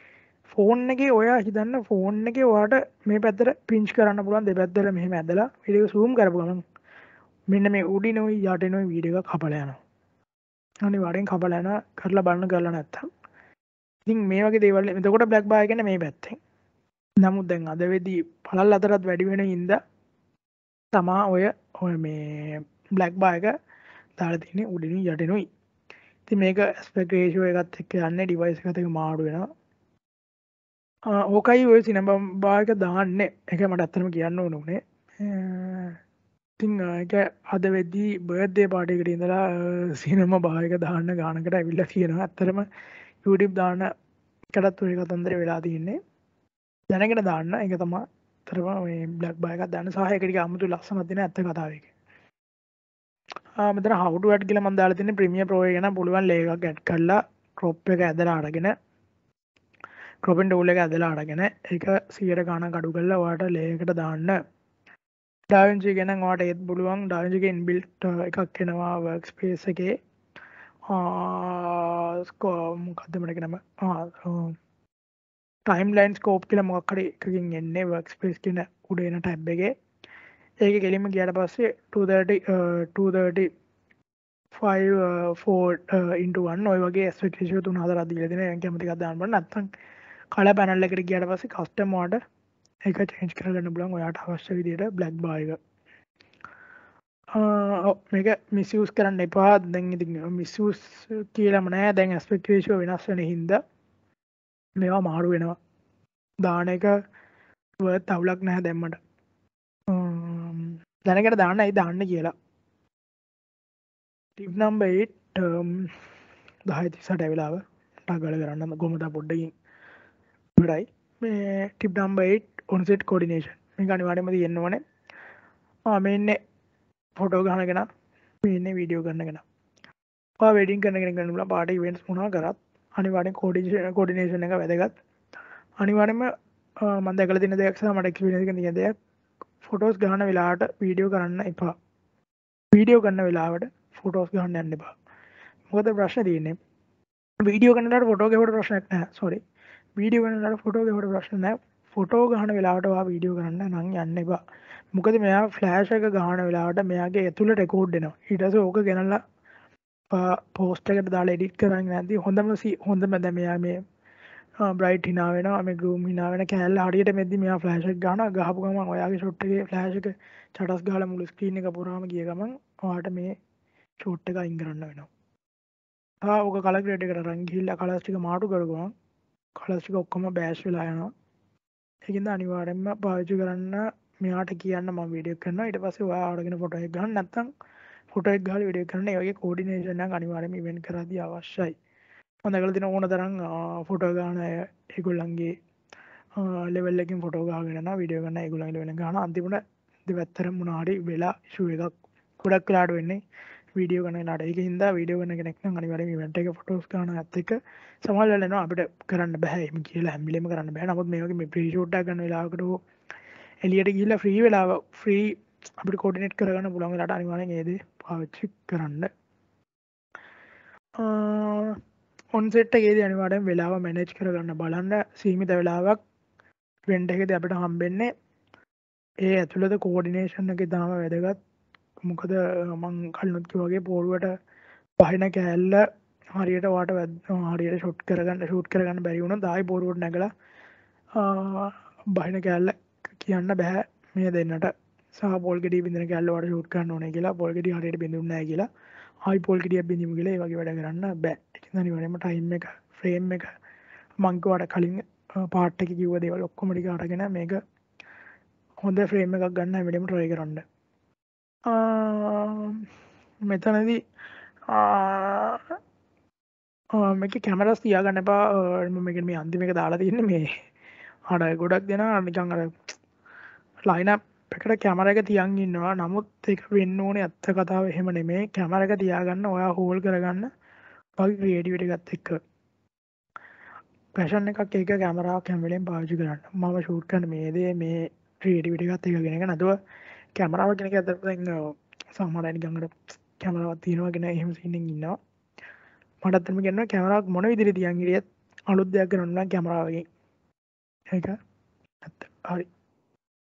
ෆෝන් එකේ ඔයා හිතන්න ෆෝන් එකේ ඔයාට මේ පැත්තට පින්ච් කරන්න පුළුවන් දෙපැත්තට මෙහෙම ඇදලා වීඩියෝ zoom කරපු ගමන් මෙන්න මේ උඩිනුයි යටිනුයි වීඩියෝ එක කපලා යනවා. අනිවාර්යෙන් කපලා යනවා කරලා බලන්න කරලා නැත්තම්. ඉතින් මේ වගේ දේවල් එතකොට බ්ලැක් බාර් කියන්නේ මේ පැත්තෙන්. නමුත් දැන් අද වෙදී පළල් අතරත් වැඩි වෙන හින්දා තමා ඔය ඔය මේ බ්ලැක් බාර් එක දාලා තියෙන්නේ උඩිනුයි යටිනුයි. ඉතින් මේක ඇස්පෙක්ට් රේෂියෝ එකත් එක්ක යන්නේ ඩිවයිස් එකත් එක්ක මාරු වෙනවා. ආ ඕකයි ඔය සිනමා බාර් එක දාන්නේ. ඒක මට ඇත්තටම කියන්න ඕන උනේ. ඉතින් ඒක අද වෙද්දී බර්ත්ඩේ පාටි එකට ඉඳලා සිනමා බාර් එක දාන්න ගානකට ඇවිල්ලා තියෙනවා. ඇත්තටම YouTube දාන්න එකටත් ඔය කතන්දර වෙලා තියෙන්නේ. දැනගෙන දාන්න ඒක තමයි අතරම මේ බ්ලැක් බාර් එකක් දාන්න සහ ඒක ටික අමුතු ලස්සනක් දෙන ඇත්ත කතාව එක. ආ මෙතන how to add කියලා මම දාලා තියෙන්නේ Premiere Pro එක ගැන පුළුවන් ලේයර් එකක් ඇඩ් කරලා crop එක ඇදලා අරගෙන crop tool එක ඇදලා අරගෙන ඒක සියයට ගාණක් අඩු කරලා ඔයාලට ලේයර් එකට දාන්න. DaVinci ගැන ඔයාලට ඒත් පුළුවන් DaVinci එකේ inbuilt එකක් එනවා workspace එකේ. ආ මොකක්ද මට නම ආ ටයිම්ලයින් ස්කෝප් කියලා මොකක් හරි එකකින් එන්නේ workspace කියන උඩ එන ටැබ් එකේ. ඒක කෙලින්ම ගියාට පස්සේ two thirty two thirty five four into one ඔය වගේ aspect ratio තුන හතරක් දීලා දෙනවා. ඒක කැමති එකක් දාන්න බලන්න. නැත්නම් කලර් පැනල් එකට ගියාට පස්සේ custom mode එක change කරගන්න පුළුවන් ඔයාට අවශ්‍ය විදිහට black bar එක. ආ මේක misuse කරන්න එපා. දැන් ඉතින් misuse කියලාම නෑ. දැන් aspect ratio වෙනස් වෙන හින්දා මේවා මාරු වෙනවා. දාන එක worth අවුලක් නැහැ දැම්මට. දැනකට දාන්න ඇයි දාන්න කියලා. ටිප් නම්බර් eight දහය තිස්සට ඇවිලාව ටගල කරන්න ගොමතා පොඩ්ඩකින් ඉවරයි. මේ tip number eight on-set coordination මේක අනිවාර්යයෙන්ම තියෙන්න ඕනේ. ආ මේ ඉන්නේ ෆොටෝ ගන්න කෙනා, මේ ඉන්නේ වීඩියෝ කරන කෙනා. ඔයා වෙඩින් කරන කෙනෙක් ගන්න පුළුවන් පාටි ඉවෙන්ට්ස් මොනවා කරත් අනිවාර්යෙන් coordination coordination එක වැදගත්. අනිවාර්යයෙන්ම මම දැකලා තියෙන දෙයක් සහ මට එක්ස්පීරියන්ස් එකෙන් තියෙන දෙයක් ෆොටෝස් ගන්න වෙලාවට වීඩියෝ කරන්න එපා. වීඩියෝ කරන වෙලාවට ෆොටෝස් ගන්න යන්න එපා. මොකද ප්‍රශ්නේ තියෙන්නේ වීඩියෝ කරනකොට ෆොටෝ ගෙවට ප්‍රශ්නයක් නැහැ. සෝරි. වීඩියෝ කරනකොට ෆොටෝ ගෙවට ප්‍රශ්න නැහැ. ෆොටෝ ගන්න වෙලාවට ඔයා වීඩියෝ කරන්න නම් යන්න එපා. මොකද මෙයා ෆ්ලෑෂ් එක ගන්න වෙලාවට මෙයාගේ ඇතුළේ රෙකෝඩ් වෙනවා. ඊට පස්සේ ඕක ගෙනල්ලා පෝස්ට් එකට දාලා එඩිට් කරන්නේ නැද්දි හොඳම හොඳම දැන් මෙයා මේ බ්‍රයිට් හිනා වෙනවා මේ ග්‍රූම් හිනා වෙන කෑල්ල හරියට මෙද්දි මෙයා ෆ්ලෑෂ් එක ගන්නවා ගහපු ගමන් ඔයාගේ ෂොට් එකේ ෆ්ලෑෂ් එක චටස් ගහලා මුළු ස්ක්‍රීන් එක පුරාම ගිය ගමන් ඔයාට මේ ෂොට් එක අයින් කරන්න වෙනවා. ආ ඔක කලර් ග්‍රේඩ් එකට අරන් ගිහිල්ලා කලර්ස් ටික මාරු කරගුවම කලර්ස් ටික ඔක්කොම බෑෂ් වෙලා යනවා. ඒකින්ද අනිවාර්යෙන්ම පාවිච්චි කරන්න මෙයාට කියන්න මම වීඩියෝ කරනවා ඊට පස්සේ ඔයා අරගෙන ෆොටෝ එක ගන්න නැත්නම් ෆොටෝ එක ගහලා වීඩියෝ කරන්න ඒ වගේ කෝඩිනේෂන් එකක් අනිවාර්යෙන්ම ඉවෙන්ට් කරද්දී අවශ්‍යයි. මම දැකලා තියෙන ඕන තරම් ෆොටෝ ගන්න අය ඒගොල්ලන්ගේ ලෙවල් එකකින් ෆොටෝ ගහගෙන යනවා වීඩියෝ කරන ඒගොල්ලන්ගේ ලෙවල් එක ගන්න අන්තිමට දෙපැත්තටම මොනවා හරි වෙලා ඉෂුව එකක් ගොඩක් වෙලාට වෙන්නේ වීඩියෝ කරන වෙලාවට. ඒක හින්දා වීඩියෝ කරන කෙනෙක් නම් අනිවාර්යයෙන් ඉවෙන්ට් එකේ ෆොටෝස් ගන්නත් එක්ක සමහර වෙලාවට එනවා අපිට කරන්න බෑ එහෙම කියලා හැම වෙලෙම කරන්න බෑ. නමුත් මේ වගේ මේ ප්‍රී ෂූට් එකක් ගන්න වෙලාවකට එළියට ගිහිල්ලා ෆ්‍රී වෙලාව ෆ්‍රී අපිට කෝඩිනේට් කරගන්න පුළුවන් වෙලාවට අනිවාර්යෙන් ඒ දේ පාවිච්චි කරන්න. ඔන්සෙට් එකේදී අනිවාර්යෙන් වෙලාව මැනේජ් කරගන්න බලන්න. සීමිත වෙලාවක් ඉවෙන්ට් එකේදී අපිට හම්බෙන්නේ ඒ ඇතුළත කෝඩිනේෂන් එක ඉතාම වැදගත්. මොකද මං කලිනුත් කිව්වා වගේ පොළුවට වහින කෑල්ල හරියට වාට හරියට ෂොට් කරගන්න ෂූට් කරගන්න බැරි වුණොත් ආයි පොරුවට නැගලා බහින කෑල්ල කියන්න බෑ මේ දෙන්නට. සහ පොල් ගෙඩිය බින්දන කෑල්ල වට ෂූට් කරන්න ඕනේ කියලා පොල් ගෙඩිය හරියට බින්දුන්නේ නැහැ කියලා ආයි පොල් ගෙඩියක් බින්දිමු කියලා ඒ වගේ වැඩ කරන්න බෑ. ඒක නිසා අනිවාර්යයෙන්ම ටයිම් එක ෆ්‍රේම් එක මං කිව්වට කලින් පාර්ට් එකේ කිව්ව දේවල් ඔක්කොම ටික අරගෙන මේක හොඳ ෆ්‍රේම් එකක් ගන්න හැම වෙලේම try කරන්න. මෙතනදී මේක කැමරස් තියාගන්න එපා. මම මේක මේ අන්තිම එක දාලා තියෙන්නේ මේ අර ගොඩක් දෙනා නිකන් අර ලයින් අප් එකට කැමරා එක තියන් ඉන්නවා. නමුත් ඒක වෙන්න ඕනේ ඇත්ත කතාව එහෙම නෙමෙයි. කැමරා එක තියාගන්න ඔයා හෝල් කරගන්න වගේ ක්‍රියේටිවිටි එකත් එක්ක පැෂන් එකක් ඒක කැමරාවක් හැම වෙලේම පාවිච්චි කරන්න. මම ෂූට් කරන මේ දේ මේ ක්‍රියේටිවිටි එකත් එක්ක ගෙන එක නදුව කැමරාව කෙනෙක් ඇත්තට දැන් සමහර අය නිකන් අර කැමරාවක් තියනවා කියන එහෙම සීන් එකක් ඉන්නවා. මට අතනම කියනවා කැමරාවක් මොන විදිහට තියන් හිටියත් අලුත් දෙයක් කරන්න නම් කැමරාවකින් ඒක ඇත්ත. හරි.